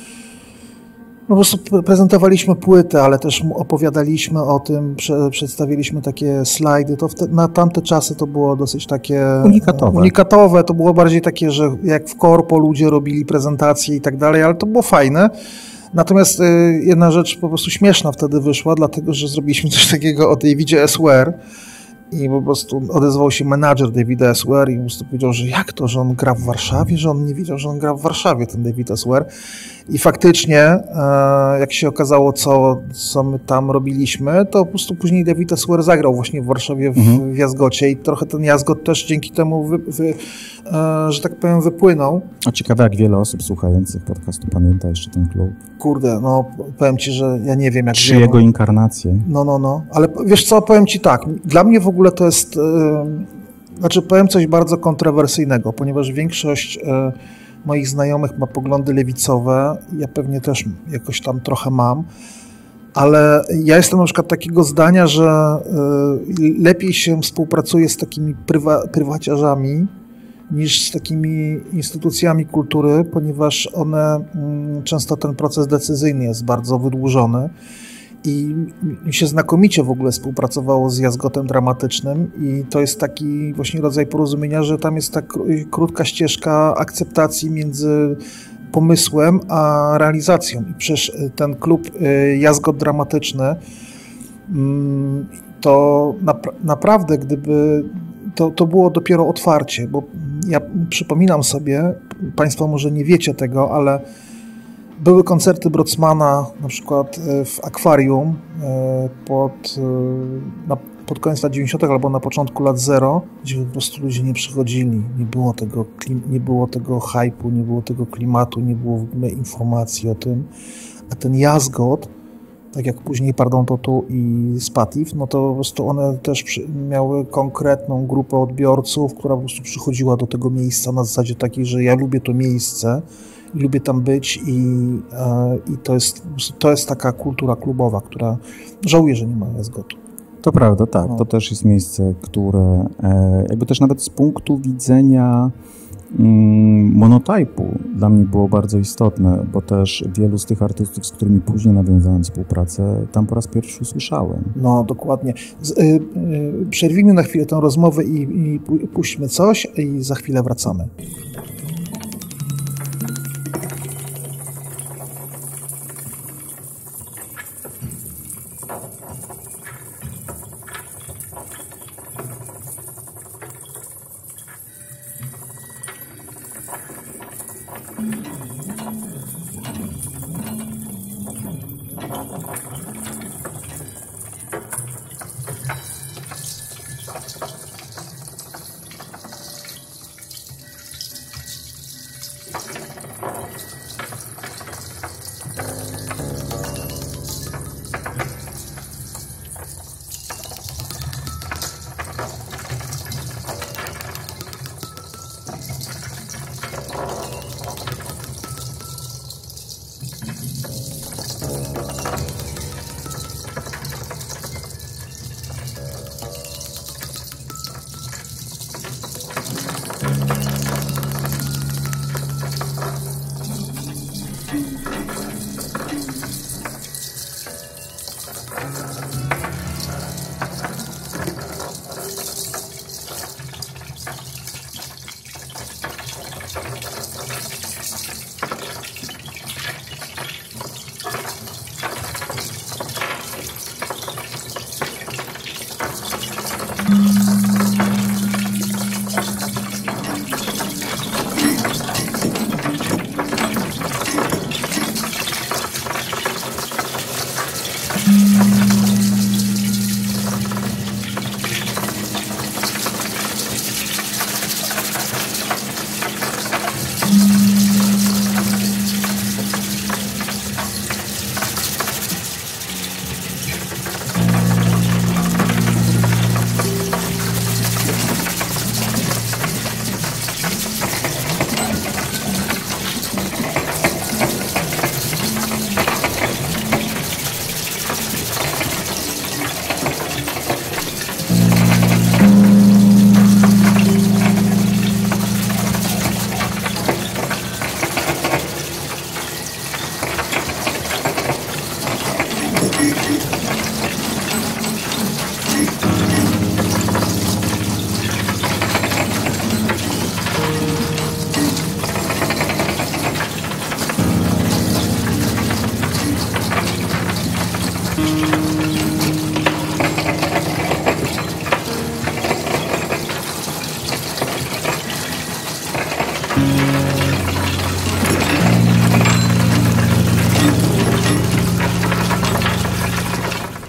no po prostu prezentowaliśmy płytę, ale też opowiadaliśmy o tym, prze, przedstawiliśmy takie slajdy. To te, na tamte czasy to było dosyć takie... Unikatowe. Unikatowe. To było bardziej takie, że jak w korpo ludzie robili prezentacje i tak dalej, ale to było fajne. Natomiast y, jedna rzecz po prostu śmieszna wtedy wyszła, dlatego, że zrobiliśmy coś takiego o Davidzie S. Ware i po prostu odezwał się menadżer Davida S. Ware i po prostu powiedział, że jak to, że on gra w Warszawie, że on nie wiedział, że on gra w Warszawie, ten David S. Ware. I faktycznie, e, jak się okazało, co, co my tam robiliśmy, to po prostu później David S. Ware zagrał właśnie w Warszawie w, mhm. w Jazgocie i trochę ten Jazgot też dzięki temu, wy, wy, e, że tak powiem, wypłynął. A ciekawe, jak wiele osób słuchających podcastu pamięta jeszcze ten klub. Kurde, no powiem ci, że ja nie wiem jak... Trzy jego inkarnacje. No, no, no. Ale wiesz co, powiem ci tak, dla mnie w ogóle to jest... E, znaczy powiem coś bardzo kontrowersyjnego, ponieważ większość... E, moich znajomych ma poglądy lewicowe, ja pewnie też jakoś tam trochę mam, ale ja jestem na przykład takiego zdania, że y, lepiej się współpracuje z takimi prywa, prywaciarzami niż z takimi instytucjami kultury, ponieważ one, y, często ten proces decyzyjny jest bardzo wydłużony. I mi się znakomicie w ogóle współpracowało z Jazgotem Dramatycznym i to jest taki właśnie rodzaj porozumienia, że tam jest ta krótka ścieżka akceptacji między pomysłem a realizacją. I przecież ten klub Jazgot Dramatyczny to napra- naprawdę gdyby to, to było dopiero otwarcie, bo ja przypominam sobie, Państwo może nie wiecie tego, ale były koncerty Brocmana na przykład w Akwarium pod, na, pod koniec lat dziewięćdziesiątych albo na początku lat zero, gdzie po prostu ludzie nie przychodzili, nie było tego, nie było tego hype'u, nie było tego klimatu, nie było w ogóle informacji o tym, a ten Jazgot, tak jak później Pardon Totu i Spatif, no to po prostu one też przy, miały konkretną grupę odbiorców, która po prostu przychodziła do tego miejsca na zasadzie takiej, że ja lubię to miejsce, lubię tam być i, e, i to, jest, to jest taka kultura klubowa, która żałuje, że nie ma Jazgotu. To prawda, tak. No. To też jest miejsce, które e, jakby też nawet z punktu widzenia mm, monotypu dla mnie było bardzo istotne, bo też wielu z tych artystów, z którymi później nawiązałem współpracę, tam po raz pierwszy usłyszałem. No, dokładnie. Z, y, y, przerwijmy na chwilę tę rozmowę i, i puśćmy coś i za chwilę wracamy.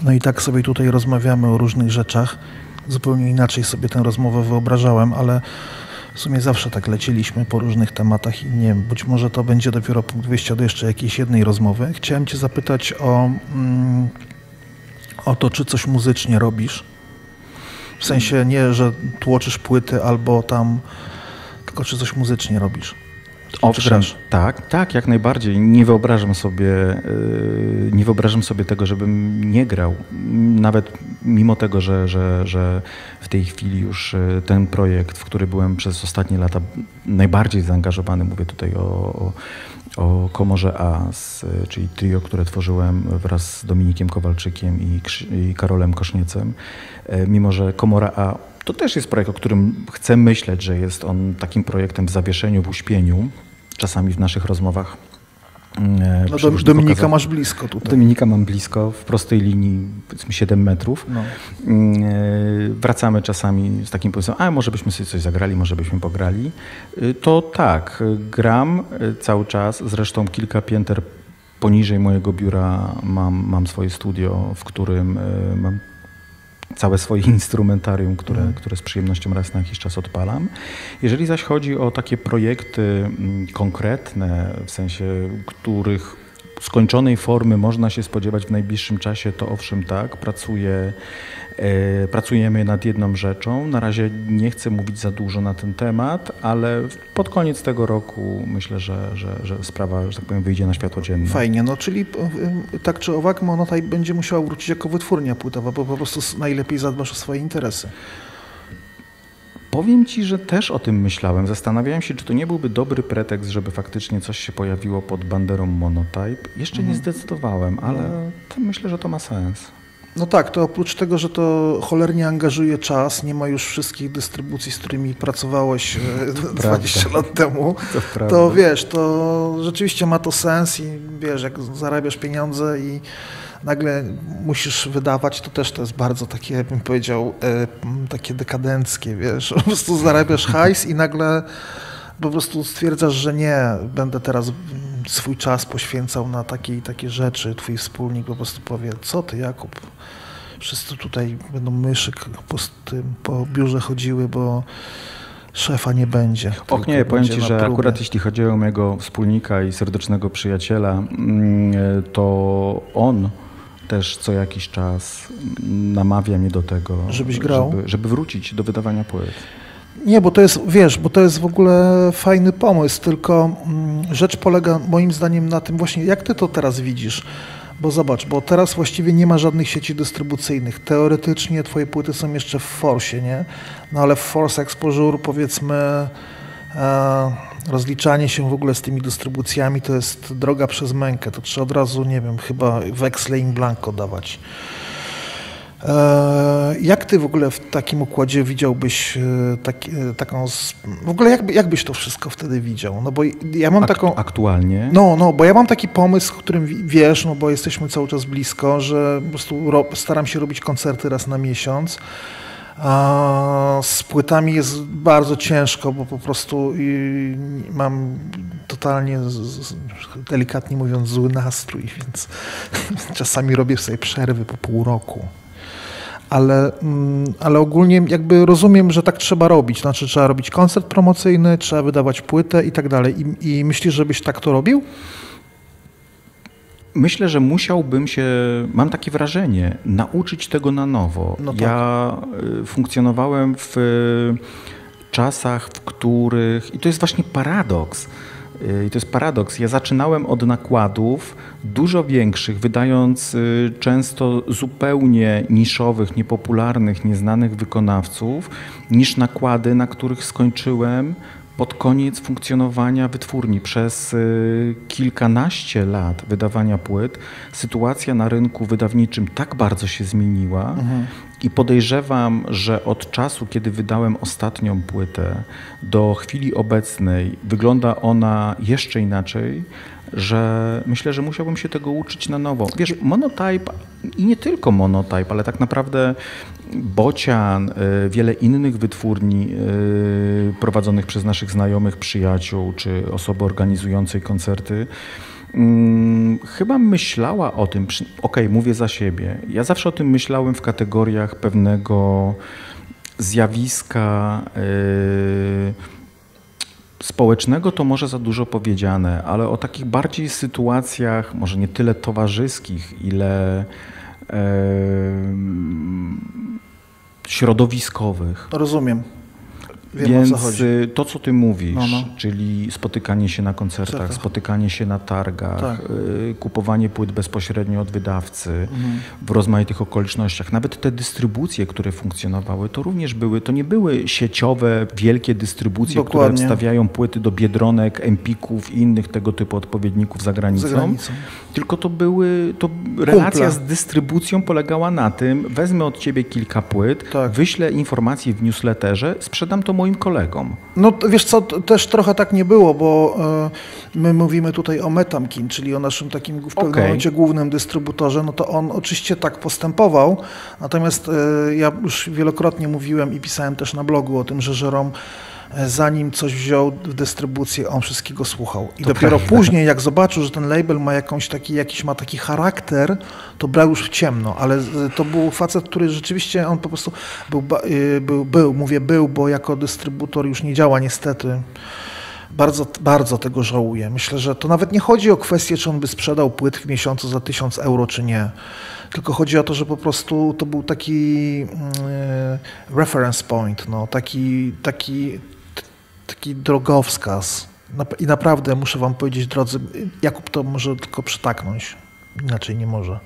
No i tak sobie tutaj rozmawiamy o różnych rzeczach. Zupełnie inaczej sobie tę rozmowę wyobrażałem, ale w sumie zawsze tak lecieliśmy po różnych tematach i nie wiem, być może to będzie dopiero punkt wyjścia do jeszcze jakiejś jednej rozmowy. Chciałem cię zapytać o, mm, o to, czy coś muzycznie robisz. W sensie nie, że tłoczysz płyty albo tam, tylko czy coś muzycznie robisz. Owszem, tak, tak, jak najbardziej. Nie wyobrażam sobie, yy, nie wyobrażam sobie tego, żebym nie grał. Nawet mimo tego, że, że, że w tej chwili już ten projekt, w który byłem przez ostatnie lata najbardziej zaangażowany, mówię tutaj o, o, o Komorze A, z, czyli trio, które tworzyłem wraz z Dominikiem Kowalczykiem i, i Karolem Koszniecem. Yy, mimo że Komora A to też jest projekt, o którym chcę myśleć, że jest on takim projektem w zawieszeniu, w uśpieniu. Czasami w naszych rozmowach. E, no do, Dominika okazach, masz blisko tutaj. Dominika mam blisko, w prostej linii powiedzmy siedem metrów. No. E, wracamy czasami z takim pomysłem, a może byśmy sobie coś zagrali, może byśmy pograli. E, to tak, gram cały czas, zresztą kilka pięter poniżej mojego biura mam, mam swoje studio, w którym e, mam całe swoje instrumentarium, które, mm. które z przyjemnością raz na jakiś czas odpalam. Jeżeli zaś chodzi o takie projekty konkretne, w sensie których skończonej formy można się spodziewać w najbliższym czasie, to owszem tak, pracuję, e, pracujemy nad jedną rzeczą. Na razie nie chcę mówić za dużo na ten temat, ale pod koniec tego roku myślę, że, że, że sprawa, że tak powiem, wyjdzie na światło dzienne. Fajnie, no czyli tak czy owak Monotype będzie musiała wrócić jako wytwórnia płytowa, bo po prostu najlepiej zadbasz o swoje interesy. Powiem ci, że też o tym myślałem. Zastanawiałem się, czy to nie byłby dobry pretekst, żeby faktycznie coś się pojawiło pod banderą Monotype. Jeszcze mhm. nie zdecydowałem, ale to myślę, że to ma sens. No tak, to oprócz tego, że to cholernie angażuje czas, nie ma już wszystkich dystrybucji, z którymi pracowałeś dwadzieścia lat temu, to, to wiesz, to rzeczywiście ma to sens i wiesz, jak zarabiasz pieniądze i nagle musisz wydawać, to też to jest bardzo takie, bym powiedział, e, takie dekadenckie, wiesz, po prostu zarabiasz hajs i nagle po prostu stwierdzasz, że nie, będę teraz swój czas poświęcał na takie i takie rzeczy. Twój wspólnik po prostu powie, co ty, Jakub, wszyscy tutaj będą myszy po, tym, po biurze chodziły, bo szefa nie będzie. Och nie, powiem ci, że akurat jeśli chodzi o mojego wspólnika i serdecznego przyjaciela, to on też co jakiś czas namawia mnie do tego, żebyś grał, żeby, żeby wrócić do wydawania płyt. Nie, bo to jest, wiesz, bo to jest w ogóle fajny pomysł, tylko rzecz polega moim zdaniem na tym właśnie, jak ty to teraz widzisz, bo zobacz, bo teraz właściwie nie ma żadnych sieci dystrybucyjnych. Teoretycznie twoje płyty są jeszcze w Forsie, nie? No ale w Force Exposure powiedzmy e, rozliczanie się w ogóle z tymi dystrybucjami to jest droga przez mękę, to trzeba od razu, nie wiem, chyba weksle in blanco dawać. Jak ty w ogóle w takim układzie widziałbyś taki, taką, w ogóle jak, jak byś to wszystko wtedy widział? No bo ja mam Akt, taką... Aktualnie? No, no, bo ja mam taki pomysł, o którym wiesz, no bo jesteśmy cały czas blisko, że po prostu ro, staram się robić koncerty raz na miesiąc. A z płytami jest bardzo ciężko, bo po prostu i mam totalnie, delikatnie mówiąc, zły nastrój, więc czasami robię sobie przerwy po pół roku. Ale, ale ogólnie jakby rozumiem, że tak trzeba robić. Znaczy trzeba robić koncert promocyjny, trzeba wydawać płytę i tak dalej. I, i myślisz, żebyś tak to robił? Myślę, że musiałbym się, mam takie wrażenie, nauczyć tego na nowo. No tak. Ja funkcjonowałem w czasach, w których, i to jest właśnie paradoks, i to jest paradoks. Ja zaczynałem od nakładów dużo większych, wydając często zupełnie niszowych, niepopularnych, nieznanych wykonawców, niż nakłady, na których skończyłem pod koniec funkcjonowania wytwórni. Przez kilkanaście lat wydawania płyt sytuacja na rynku wydawniczym tak bardzo się zmieniła, mhm. i podejrzewam, że od czasu, kiedy wydałem ostatnią płytę, do chwili obecnej wygląda ona jeszcze inaczej, że myślę, że musiałbym się tego uczyć na nowo. Wiesz, Monotype i nie tylko Monotype, ale tak naprawdę Bocian, wiele innych wytwórni prowadzonych przez naszych znajomych, przyjaciół czy osoby organizującej koncerty Hmm, chyba myślała o tym, okej, okay, mówię za siebie, ja zawsze o tym myślałem w kategoriach pewnego zjawiska yy, społecznego, to może za dużo powiedziane, ale o takich bardziej sytuacjach, może nie tyle towarzyskich, ile yy, środowiskowych. Rozumiem. Wiem, Więc o co chodzi. to, co ty mówisz, no, no. czyli spotykanie się na koncertach, Certo. spotykanie się na targach, tak. y, kupowanie płyt bezpośrednio od wydawcy mhm. w rozmaitych okolicznościach. Nawet te dystrybucje, które funkcjonowały, to również były, to nie były sieciowe, wielkie dystrybucje, Dokładnie. które wstawiają płyty do Biedronek, Empików i innych tego typu odpowiedników za granicą. Za granicą. Tylko to były, to relacja z dystrybucją polegała na tym, wezmę od ciebie kilka płyt, tak. wyślę informacje w newsletterze, sprzedam to moim kolegom. No wiesz co, też trochę tak nie było, bo y, my mówimy tutaj o Metamkin, czyli o naszym takim w pewnym okay. momencie głównym dystrybutorze, no to on oczywiście tak postępował, natomiast y, ja już wielokrotnie mówiłem i pisałem też na blogu o tym, że Jérôme zanim coś wziął w dystrybucję, on wszystkiego słuchał. I to dopiero prawda. później, jak zobaczył, że ten label ma jakąś taki, jakiś ma taki charakter, to brał już w ciemno. Ale to był facet, który rzeczywiście, on po prostu był, był, był mówię był, bo jako dystrybutor już nie działa niestety. Bardzo, bardzo tego żałuję. Myślę, że to nawet nie chodzi o kwestię, czy on by sprzedał płyt w miesiącu za tysiąc euro, czy nie. Tylko chodzi o to, że po prostu to był taki yy, reference point, no, taki, taki, taki drogowskaz. I naprawdę muszę wam powiedzieć, drodzy, Jakub to może tylko przytaknąć. Inaczej nie może.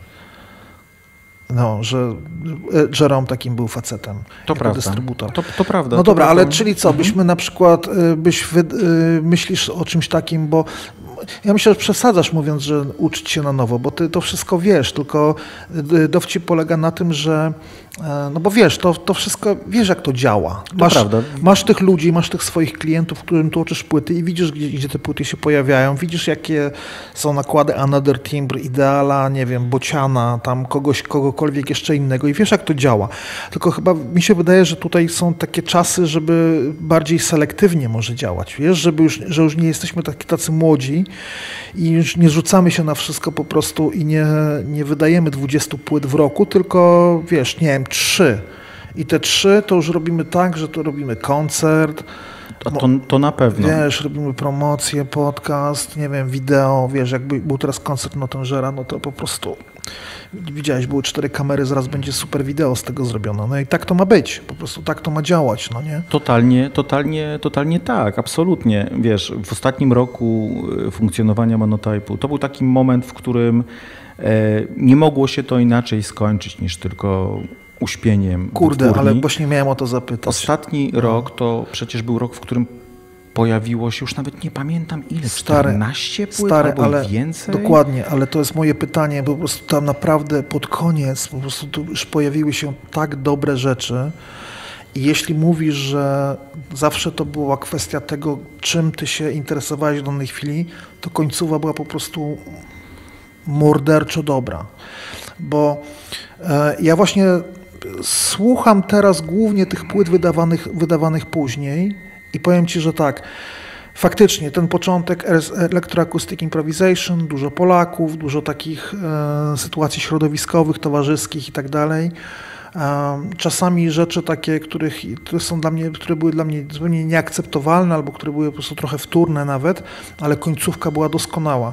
No, że Jérôme takim był facetem. To prawda. Dystrybutor. To, to prawda. No to dobra, prawda. ale czyli co, byśmy na przykład, byś wy, myślisz o czymś takim, bo ja myślę, że przesadzasz mówiąc, że uczyć się na nowo, bo ty to wszystko wiesz, tylko dowcip polega na tym, że no bo wiesz, to, to wszystko, wiesz jak to działa. Masz, to prawda. masz tych ludzi, masz tych swoich klientów, którym tłoczysz płyty i widzisz, gdzie, gdzie te płyty się pojawiają, widzisz jakie są nakłady Another Timbre, Ideala, nie wiem, Bociana, tam kogoś, kogokolwiek jeszcze innego i wiesz jak to działa. Tylko chyba mi się wydaje, że tutaj są takie czasy, żeby bardziej selektywnie może działać, wiesz, żeby już, że już nie jesteśmy taki, tacy młodzi i już nie rzucamy się na wszystko po prostu i nie, nie wydajemy dwudziestu płyt w roku, tylko wiesz, nie wiem, trzy. I te trzy to już robimy tak, że to robimy koncert. A to, to na pewno. Wiesz, robimy promocję, podcast, nie wiem, wideo, wiesz, jakby był teraz koncert Nottingera, no to po prostu widziałeś, były cztery kamery, zaraz będzie super wideo z tego zrobione. No i tak to ma być, po prostu tak to ma działać, no nie? Totalnie, totalnie, totalnie tak, absolutnie. Wiesz, w ostatnim roku funkcjonowania Monotype'u to był taki moment, w którym e, nie mogło się to inaczej skończyć niż tylko uśpieniem. Kurde, wytwórni. ale właśnie miałem o to zapytać. Ostatni no. rok to przecież był rok, w którym pojawiło się, już nawet nie pamiętam ile, stary, czternaście płyt stary, albo ale więcej? Dokładnie, ale to jest moje pytanie, bo po prostu tam naprawdę pod koniec po prostu tu już pojawiły się tak dobre rzeczy i jeśli mówisz, że zawsze to była kwestia tego, czym ty się interesowałeś w danej chwili, to końcowa była po prostu morderczo dobra, bo e, ja właśnie słucham teraz głównie tych płyt wydawanych, wydawanych później i powiem ci, że tak, faktycznie ten początek Electroacoustic Improvisation, dużo Polaków, dużo takich e, sytuacji środowiskowych, towarzyskich i tak dalej. E, czasami rzeczy takie, których, które są dla mnie, które były dla mnie zupełnie nieakceptowalne albo które były po prostu trochę wtórne nawet, ale końcówka była doskonała.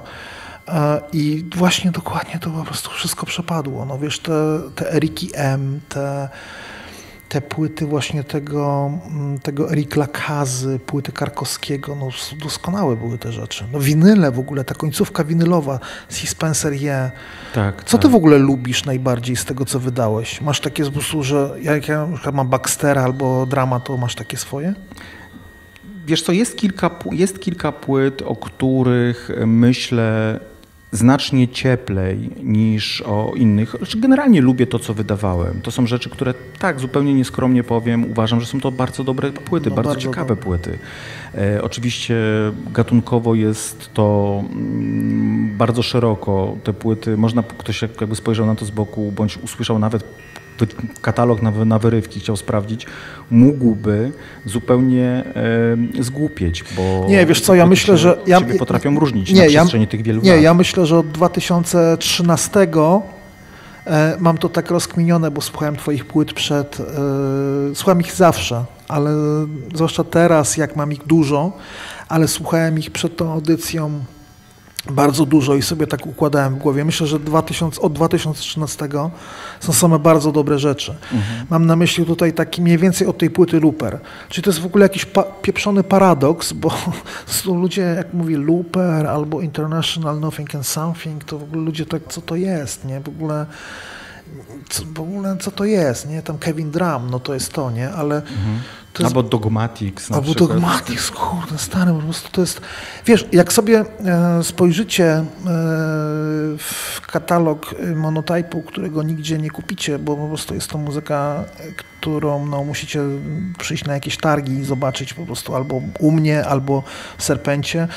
I właśnie dokładnie to po prostu wszystko przepadło. No wiesz, te, te Eriki M, te, te płyty właśnie tego, tego Eric Lacazy, płyty Karkowskiego, no doskonałe były te rzeczy. No winyle w ogóle, ta końcówka winylowa, C. Spencer Je. Tak, co tak. ty w ogóle lubisz najbardziej z tego, co wydałeś? Masz takie z prostu, że jak ja mam Baxtera albo Drama, to masz takie swoje? Wiesz co, jest kilka, jest kilka płyt, o których myślę znacznie cieplej niż o innych. Znaczy, generalnie lubię to, co wydawałem. To są rzeczy, które tak zupełnie nieskromnie powiem, uważam, że są to bardzo dobre płyty, no, bardzo, bardzo ciekawe dobre. płyty. E, oczywiście gatunkowo jest to mm, bardzo szeroko. Te płyty, można, ktoś jakby spojrzał na to z boku, bądź usłyszał nawet katalog na, na wyrywki chciał sprawdzić, mógłby zupełnie e, zgłupieć, bo nie, wiesz co, ja myślę, że ja potrafią różnić nie, na przestrzeni ja, tych wielu nie, lat. ja myślę, że od dwa tysiące trzynastego e, mam to tak rozkminione, bo słuchałem twoich płyt przed, e, słucham ich zawsze, ale zwłaszcza teraz, jak mam ich dużo, ale słuchałem ich przed tą audycją bardzo dużo i sobie tak układałem w głowie. Myślę, że dwa tysiące, od dwa tysiące trzynastego są same bardzo dobre rzeczy. Mhm. Mam na myśli tutaj taki mniej więcej od tej płyty Looper. Czyli to jest w ogóle jakiś pa- pieprzony paradoks, bo są ludzie, jak mówi Looper albo International Nothing and Something, to w ogóle ludzie tak, co to jest, nie? W ogóle co, w ogóle co to jest, nie? Tam Kevin Drum, no to jest to, nie? Ale mhm. to jest, albo Dogmatics na albo przykład. Dogmatics, kurde, stary, po prostu to jest... Wiesz, jak sobie e, spojrzycie e, w katalog Monotype'u, którego nigdzie nie kupicie, bo po prostu jest to muzyka, którą no, musicie przyjść na jakieś targi i zobaczyć po prostu albo u mnie, albo w Serpencie,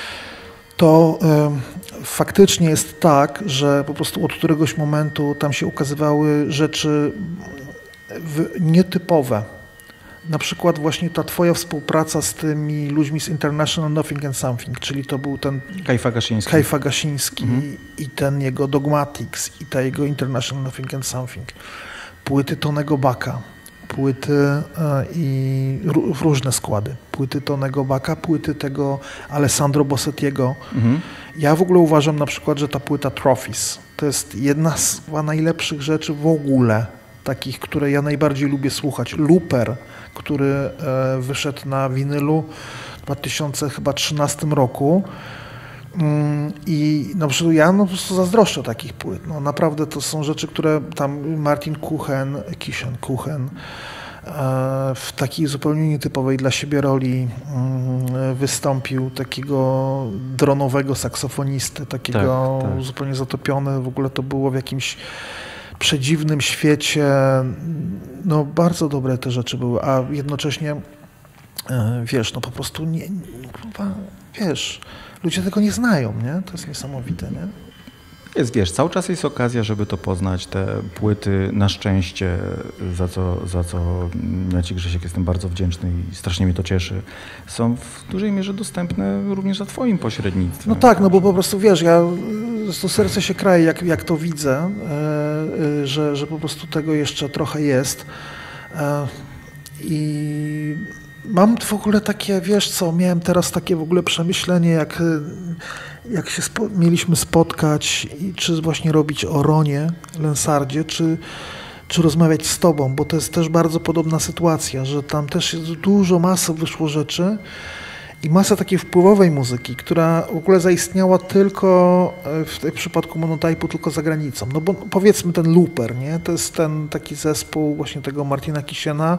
to e, faktycznie jest tak, że po prostu od któregoś momentu tam się ukazywały rzeczy w, nietypowe. Na przykład właśnie ta twoja współpraca z tymi ludźmi z International Nothing and Something, czyli to był ten Kajfa Gasiński, Kajfa Gasiński mhm. i ten jego Dogmatics i ta jego International Nothing and Something. Płyty Tonego Backa, płyty e, i r- różne składy. Płyty Tonego Backa, płyty tego Alessandro Bossettiego. Mhm. Ja w ogóle uważam na przykład, że ta płyta Trophies to jest jedna z najlepszych rzeczy w ogóle, takich, które ja najbardziej lubię słuchać. Looper, który e, wyszedł na winylu w dwa tysiące trzynastym roku. Mm, I na przykład ja no, po prostu zazdroszczę takich płyt. No, naprawdę to są rzeczy, które tam Martin Kuchen, Kischen, Kuchen e, w takiej zupełnie nietypowej dla siebie roli mm, wystąpił, takiego dronowego saksofonisty, takiego tak, tak. zupełnie zatopiony. W ogóle to było w jakimś przedziwnym świecie, no bardzo dobre te rzeczy były, a jednocześnie wiesz, no po prostu nie, nie wiesz, ludzie tego nie znają, nie? To jest niesamowite, nie? Jest, wiesz, cały czas jest okazja, żeby to poznać. Te płyty, na szczęście, za co, za co ja Ci, Grzesiek, jestem bardzo wdzięczny i strasznie mnie to cieszy, są w dużej mierze dostępne również za Twoim pośrednictwem. No tak, no bo po prostu, wiesz, ja, to serce się kraje, jak, jak to widzę, yy, że, że po prostu tego jeszcze trochę jest. Yy, I mam w ogóle takie, wiesz co, miałem teraz takie w ogóle przemyślenie, jak, jak się spo, mieliśmy spotkać i czy właśnie robić o Ronie Lensardzie, czy, czy rozmawiać z tobą, bo to jest też bardzo podobna sytuacja, że tam też jest dużo, masy wyszło rzeczy i masa takiej wpływowej muzyki, która w ogóle zaistniała tylko w, w przypadku Monotype'u tylko za granicą. No bo powiedzmy ten Looper, nie? To jest ten taki zespół właśnie tego Martina Kisiena.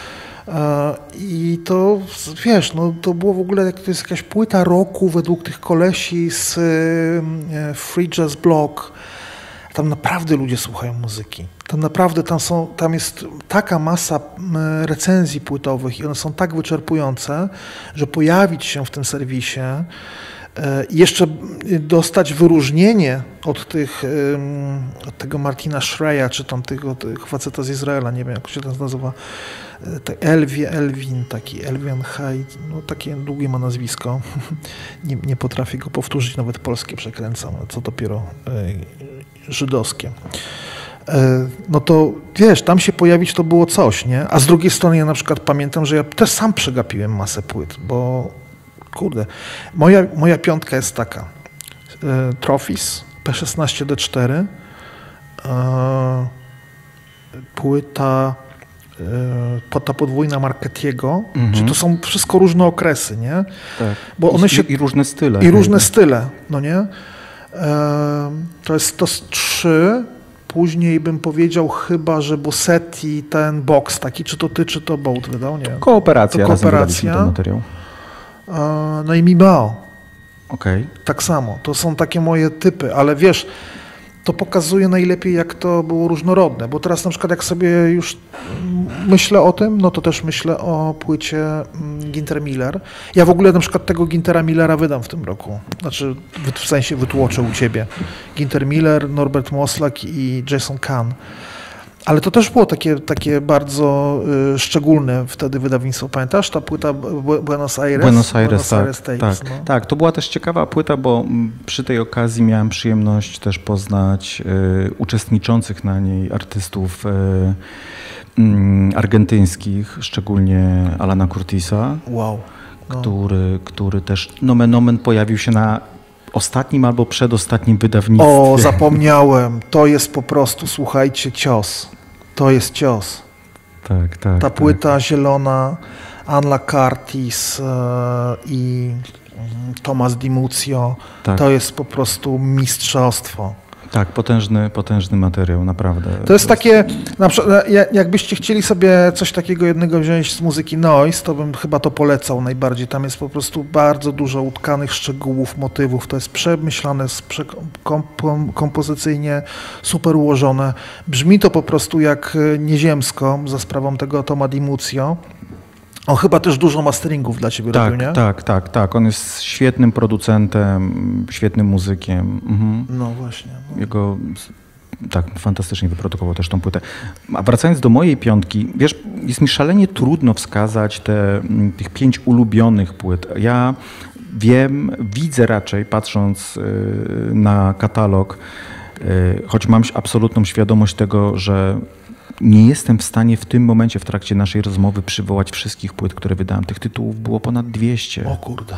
I to, wiesz, no to było w ogóle, to jest jakaś płyta roku według tych kolesi z Free Jazz Block. Tam naprawdę ludzie słuchają muzyki. Tam naprawdę tam, są, tam jest taka masa recenzji płytowych i one są tak wyczerpujące, że pojawić się w tym serwisie i jeszcze dostać wyróżnienie od, tych, od tego Martina Shreya, czy tam tego, tego faceta z Izraela, nie wiem jak się to nazywa, Elwie, Elwin, taki Elwian Haj, no takie długie ma nazwisko, nie, nie potrafię go powtórzyć, nawet polskie przekręcam, co dopiero y, żydowskie. Y, no to wiesz, tam się pojawić to było coś, nie? A z drugiej strony ja na przykład pamiętam, że ja też sam przegapiłem masę płyt, bo kurde, moja, moja piątka jest taka, y, Trophies, P szesnaście D cztery, y, płyta ta podwójna Marketiego, mm-hmm. czy to są wszystko różne okresy, nie? Tak. Bo one I, się, i różne style. I różne style, no nie? E, to jest to z trzy, później bym powiedział chyba, że Bossetti, ten box taki, czy to ty, czy to Boat wydał, nie? Kooperacja, to kooperacja. Ten materiał. E, no i Mimao. Okay. Tak samo, to są takie moje typy, ale wiesz, to pokazuje najlepiej, jak to było różnorodne, bo teraz na przykład jak sobie już myślę o tym, no to też myślę o płycie Ginter Miller. Ja w ogóle na przykład tego Gintera Millera wydam w tym roku, znaczy w sensie wytłoczę u ciebie. Ginter Miller, Norbert Moslak i Jason Kahn. Ale to też było takie, takie bardzo y, szczególne wtedy wydawnictwo. Pamiętasz ta płyta Buenos Aires? Buenos Aires, Buenos tak, Aires Tapes, tak, no. tak. To była też ciekawa płyta, bo przy tej okazji miałem przyjemność też poznać y, uczestniczących na niej artystów y, y, argentyńskich, szczególnie Alana Curtisa, Wow. No. który, który też nomen omen pojawił się na ostatnim albo przedostatnim wydawnictwie. O, zapomniałem. To jest po prostu, słuchajcie, cios. To jest cios. Tak, tak. Ta tak. płyta zielona, Anla Curtis e, i mm, Thomas DiMuzio, Tak. to jest po prostu mistrzostwo. Tak, potężny, potężny materiał, naprawdę. To jest takie, na przykład, ja- jakbyście chcieli sobie coś takiego jednego wziąć z muzyki Noise, to bym chyba to polecał najbardziej. Tam jest po prostu bardzo dużo utkanych szczegółów, motywów. To jest przemyślane, sprze- kom- kom- kompozycyjnie, super ułożone. Brzmi to po prostu jak e, nieziemsko za sprawą tego Toma DiMuzio. On chyba też dużo masteringów dla ciebie Tak, robił, nie? tak, tak, tak. On jest świetnym producentem, świetnym muzykiem. Mhm. No właśnie. No. Jego tak, fantastycznie wyprodukował też tą płytę. A wracając do mojej piątki, wiesz, jest mi szalenie trudno wskazać te, mm, tych pięć ulubionych płyt. Ja wiem, widzę raczej, patrząc y, na katalog, y, choć mam absolutną świadomość tego, że nie jestem w stanie w tym momencie, w trakcie naszej rozmowy, przywołać wszystkich płyt, które wydałem. Tych tytułów było ponad dwieście. O kurde.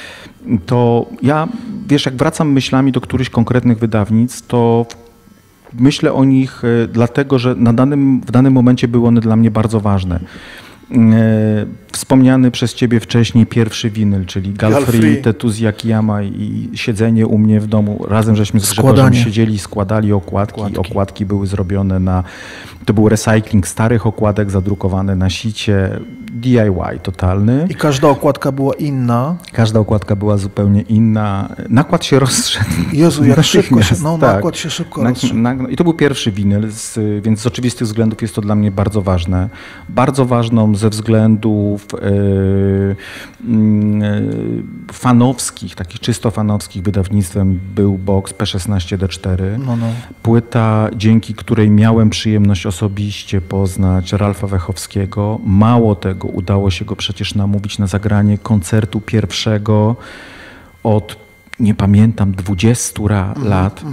To ja, wiesz, jak wracam myślami do którychś konkretnych wydawnictw, to myślę o nich e, dlatego, że na danym, w danym momencie były one dla mnie bardzo ważne. E, Wspomniany przez ciebie wcześniej pierwszy winyl, czyli Galfree, Galfree. Tetsuya Akiyama i siedzenie u mnie w domu. Razem żeśmy z Grzegorzem Składanie. siedzieli, składali okładki. Okładki. Okładki były zrobione na... To był recycling starych okładek zadrukowane na sicie. D I Y totalny. I każda okładka była inna. Każda okładka była zupełnie inna. Nakład się rozszedł. Jezu, jak szybko się, Natychmiast, no tak. nakład się szybko Na- rozszedł. na- I to był pierwszy winyl, z, więc z oczywistych względów jest to dla mnie bardzo ważne. Bardzo ważną ze względów yy, yy, fanowskich, takich czysto fanowskich wydawnictwem był Box P szesnaście D cztery. No, no. Płyta, dzięki której miałem przyjemność osobiście poznać Ralfa Wechowskiego. Mało tego, udało się go przecież namówić na zagranie koncertu pierwszego od, nie pamiętam, dwudziestu ra- lat,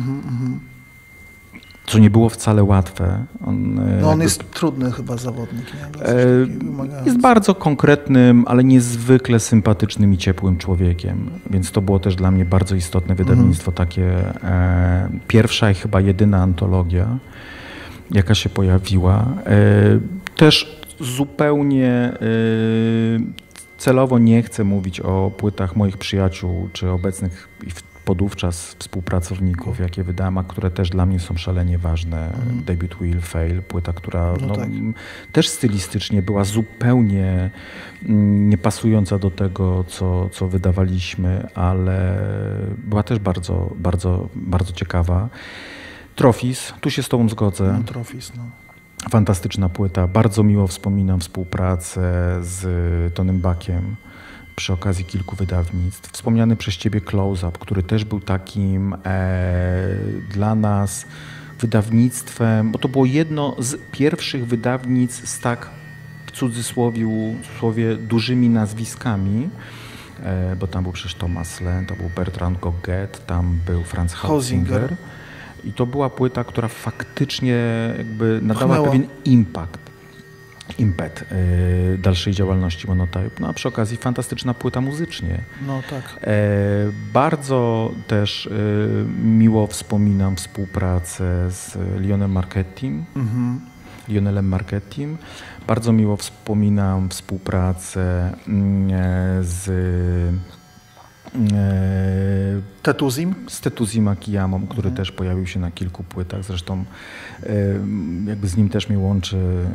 co nie było wcale łatwe. On, No on jakby, jest trudny chyba zawodnik. Nie? e, Dosyć taki wymagający. jest bardzo konkretnym, ale niezwykle sympatycznym i ciepłym człowiekiem, więc to było też dla mnie bardzo istotne wydawnictwo, takie e, pierwsza i chyba jedyna antologia, jaka się pojawiła. E, też zupełnie y, celowo nie chcę mówić o płytach moich przyjaciół, czy obecnych i w- podówczas współpracowników, jakie wydałem, a które też dla mnie są szalenie ważne. Debut Will Fail, płyta, która No no, tak. m, też stylistycznie była zupełnie mm, niepasująca do tego, co, co wydawaliśmy, ale była też bardzo, bardzo, bardzo ciekawa. Trophies, tu się z tobą zgodzę. No, Trophies, no. Fantastyczna płyta. Bardzo miło wspominam współpracę z Tonym Buckiem przy okazji kilku wydawnictw. Wspomniany przez ciebie Close-Up, który też był takim e, dla nas wydawnictwem, bo to było jedno z pierwszych wydawnictw z tak w cudzysłowie, w słowie dużymi nazwiskami, e, bo tam był przecież Thomas Len, to był Bertrand Goguet, tam był Franz Hausinger. Hausinger. I to była płyta, która faktycznie jakby nadała Pchnęła. pewien impact, impet y, dalszej działalności Monotype. No a przy okazji fantastyczna płyta muzycznie. No tak. E, bardzo też y, miło wspominam współpracę z Lionem Marchettim, Mhm. Lionelem Marchettim. Bardzo miło wspominam współpracę mm, z e, Tetuzim? z Tetuzim Akiyamą, który też pojawił się na kilku płytach. Zresztą e, jakby z nim też mnie łączy e,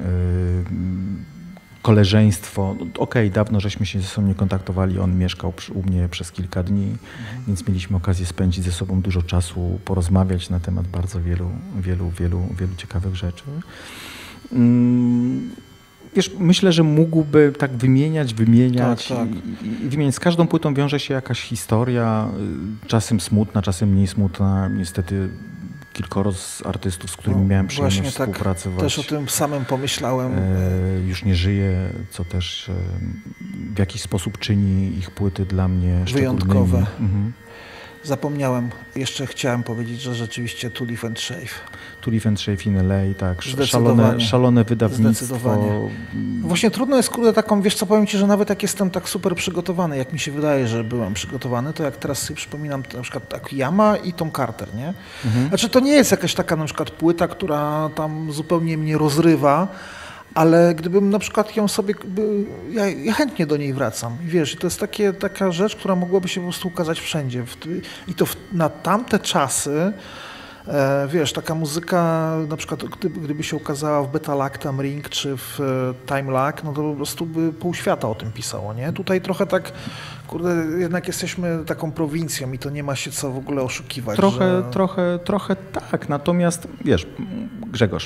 koleżeństwo. No, Okej, dawno żeśmy się ze sobą nie kontaktowali. On mieszkał przy, u mnie przez kilka dni, więc mieliśmy okazję spędzić ze sobą dużo czasu, porozmawiać na temat bardzo wielu, wielu, wielu, wielu ciekawych rzeczy. Mm, Wiesz, myślę, że mógłby tak wymieniać, wymieniać Tak, tak. I, i wymieniać. Z każdą płytą wiąże się jakaś historia, y, czasem smutna, czasem mniej smutna. Niestety kilkoro z artystów, z którymi no, miałem przyjemność właśnie współpracować. Tak, też o tym samym pomyślałem. E, już nie żyje, co też e, w jakiś sposób czyni ich płyty dla mnie wyjątkowe. Mhm. Zapomniałem, jeszcze chciałem powiedzieć, że rzeczywiście To Live and Shave. To Live and Shave in L A, tak, szalone, szalone wydawnictwo. Właśnie trudno jest, kurde, taką, wiesz co, powiem Ci, że nawet jak jestem tak super przygotowany, jak mi się wydaje, że byłem przygotowany, to jak teraz sobie przypominam na przykład Akiyama i Tom Carter, nie? Mhm. Znaczy to nie jest jakaś taka na przykład płyta, która tam zupełnie mnie rozrywa, ale gdybym na przykład ją sobie, ja, ja chętnie do niej wracam. I wiesz, to jest takie, taka rzecz, która mogłaby się po prostu ukazać wszędzie. I to w, na tamte czasy, e, wiesz, taka muzyka, na przykład gdyby, gdyby się ukazała w Betalactam Ring czy w e, Time Lag, no to po prostu by pół świata o tym pisało, nie? Tutaj trochę tak, kurde, jednak jesteśmy taką prowincją i to nie ma się co w ogóle oszukiwać. Trochę, że... trochę, trochę tak, natomiast wiesz, Grzegorz,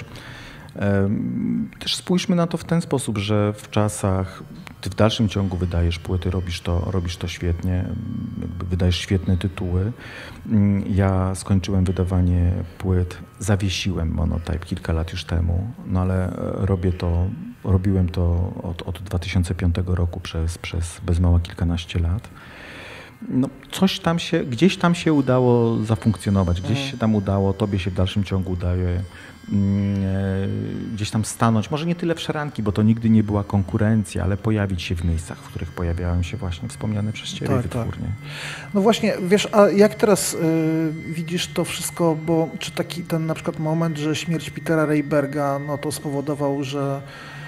też spójrzmy na to w ten sposób, że w czasach, ty w dalszym ciągu wydajesz płyty, robisz to, robisz to świetnie, jakby wydajesz świetne tytuły. Ja skończyłem wydawanie płyt, zawiesiłem Monotype kilka lat już temu, no ale robię to, robiłem to od, od dwa tysiące piątego roku przez, przez bez mała kilkanaście lat. No, coś tam się, gdzieś tam się udało zafunkcjonować, gdzieś mm. się tam udało, tobie się w dalszym ciągu udaje gdzieś tam stanąć, może nie tyle w szranki, bo to nigdy nie była konkurencja, ale pojawić się w miejscach, w których pojawiają się właśnie wspomniane przez Ciebie tak, wytwórnie. Tak. No właśnie, wiesz, a jak teraz y, widzisz to wszystko, bo czy taki ten na przykład moment, że śmierć Petera Rayberga, no to spowodował, że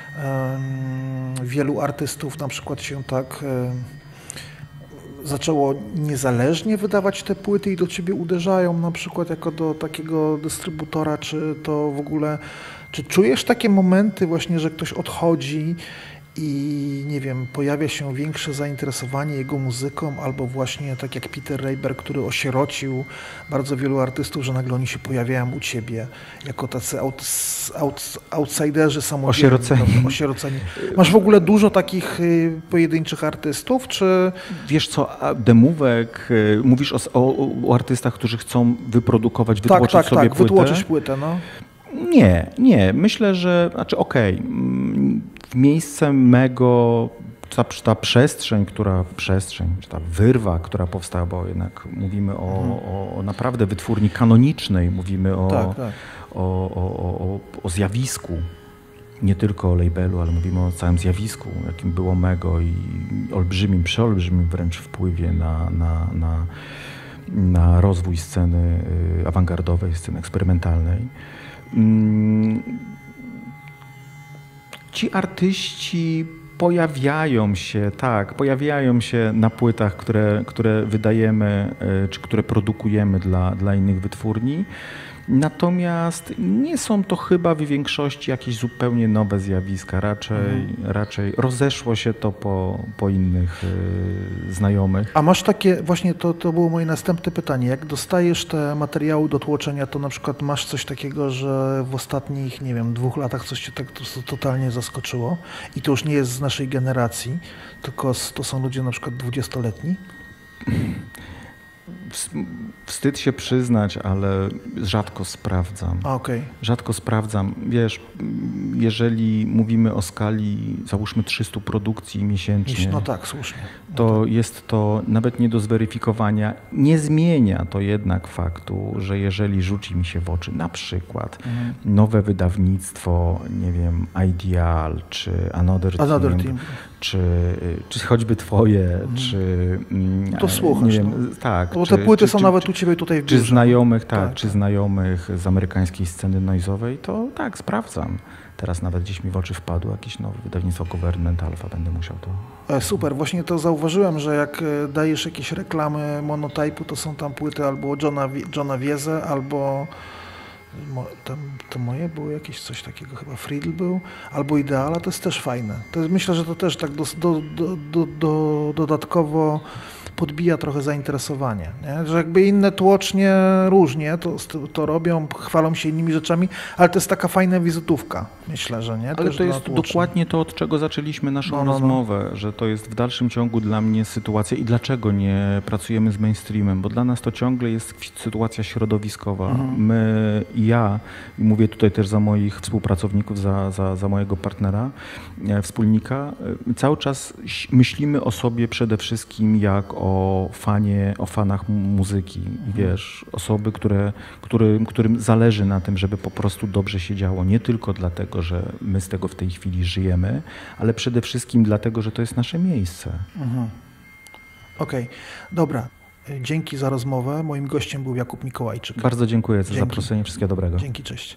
y, wielu artystów na przykład się tak y, zaczęło niezależnie wydawać te płyty i do ciebie uderzają na przykład jako do takiego dystrybutora, czy to w ogóle, czy czujesz takie momenty właśnie, że ktoś odchodzi i nie wiem, pojawia się większe zainteresowanie jego muzyką, albo właśnie tak jak Peter Rayberg, który osierocił bardzo wielu artystów, że nagle oni się pojawiają u ciebie jako tacy out, out, outsiderzy samodzielni. Osieroceni. Osieroceni. Masz w ogóle dużo takich y, pojedynczych artystów, czy... Wiesz co, demówek, y, mówisz o, o, o artystach, którzy chcą wyprodukować, wytłoczyć tak, tak, sobie tak, płytę? wytłoczyć płytę, no. Nie, nie. Myślę, że, znaczy okej, okay, w miejsce mego, ta, ta przestrzeń, która, przestrzeń, czy ta wyrwa, która powstała, bo jednak mówimy o, mhm. o, o naprawdę wytwórni kanonicznej, mówimy o, tak, tak. O, o, o, o zjawisku, nie tylko o labelu, ale mówimy o całym zjawisku, jakim było Mego i olbrzymim, przeolbrzymim wręcz wpływie na, na, na, na rozwój sceny awangardowej, sceny eksperymentalnej. Ci artyści pojawiają się, tak, pojawiają się na płytach, które, które wydajemy, czy które produkujemy dla, dla innych wytwórni. Natomiast nie są to chyba w większości jakieś zupełnie nowe zjawiska. Raczej, mhm. raczej rozeszło się to po, po innych y, znajomych. A masz takie, właśnie to, to było moje następne pytanie. Jak dostajesz te materiały do tłoczenia, to na przykład masz coś takiego, że w ostatnich, nie wiem, dwóch latach coś cię tak totalnie zaskoczyło i to już nie jest z naszej generacji, tylko to są ludzie na przykład dwudziestoletni? Wstyd się przyznać, ale rzadko sprawdzam. A, okay. Rzadko sprawdzam. Wiesz, jeżeli mówimy o skali, załóżmy trzystu produkcji miesięcznie, no tak, słusznie. No to tak. jest to nawet nie do zweryfikowania. Nie zmienia to jednak faktu, że jeżeli rzuci mi się w oczy na przykład mhm. nowe wydawnictwo, nie wiem, Ideal czy Another, Another Team, Team. Czy, czy choćby twoje, mhm. czy... No to słuchasz. Nie wiem, no. tak. Bo te czy, płyty czy, są czy, nawet u ciebie tutaj w biurze. Czy znajomych, tak, tak, czy tak. znajomych z amerykańskiej sceny noizowej, to tak, sprawdzam. Teraz nawet gdzieś mi w oczy wpadło jakieś nowe wydawnictwo Government Alpha, będę musiał to... Super, właśnie to zauważyłem, że jak dajesz jakieś reklamy Monotype'u, to są tam płyty albo Johna, Johna Wieze, albo to, to moje było jakieś coś takiego, chyba Friedl był, albo Ideala, to jest też fajne. To jest, myślę, że to też tak do, do, do, do, do, dodatkowo podbija trochę zainteresowanie. Nie? Że jakby inne tłocznie różnie to, to robią, chwalą się innymi rzeczami, ale to jest taka fajna wizytówka, myślę, że nie? Ale Też to dla jest tłocznych. dokładnie to, od czego zaczęliśmy naszą No, no, no. rozmowę, że to jest w dalszym ciągu dla mnie sytuacja i dlaczego nie pracujemy z mainstreamem, bo dla nas to ciągle jest sytuacja środowiskowa. Mhm. My i ja, i mówię tutaj też za moich współpracowników, za, za, za mojego partnera, e, wspólnika, e, cały czas ś- myślimy o sobie przede wszystkim jak o fanie, o fanach mu- muzyki. I wiesz, osoby, które, którym, którym zależy na tym, żeby po prostu dobrze się działo. Nie tylko dlatego, że my z tego w tej chwili żyjemy, ale przede wszystkim dlatego, że to jest nasze miejsce. Mhm. Okej, dobra. Dzięki za rozmowę. Moim gościem był Jakub Mikołajczyk. Bardzo dziękuję za Dzięki. zaproszenie. Wszystkiego dobrego. Dzięki, cześć.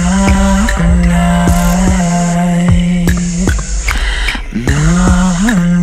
No.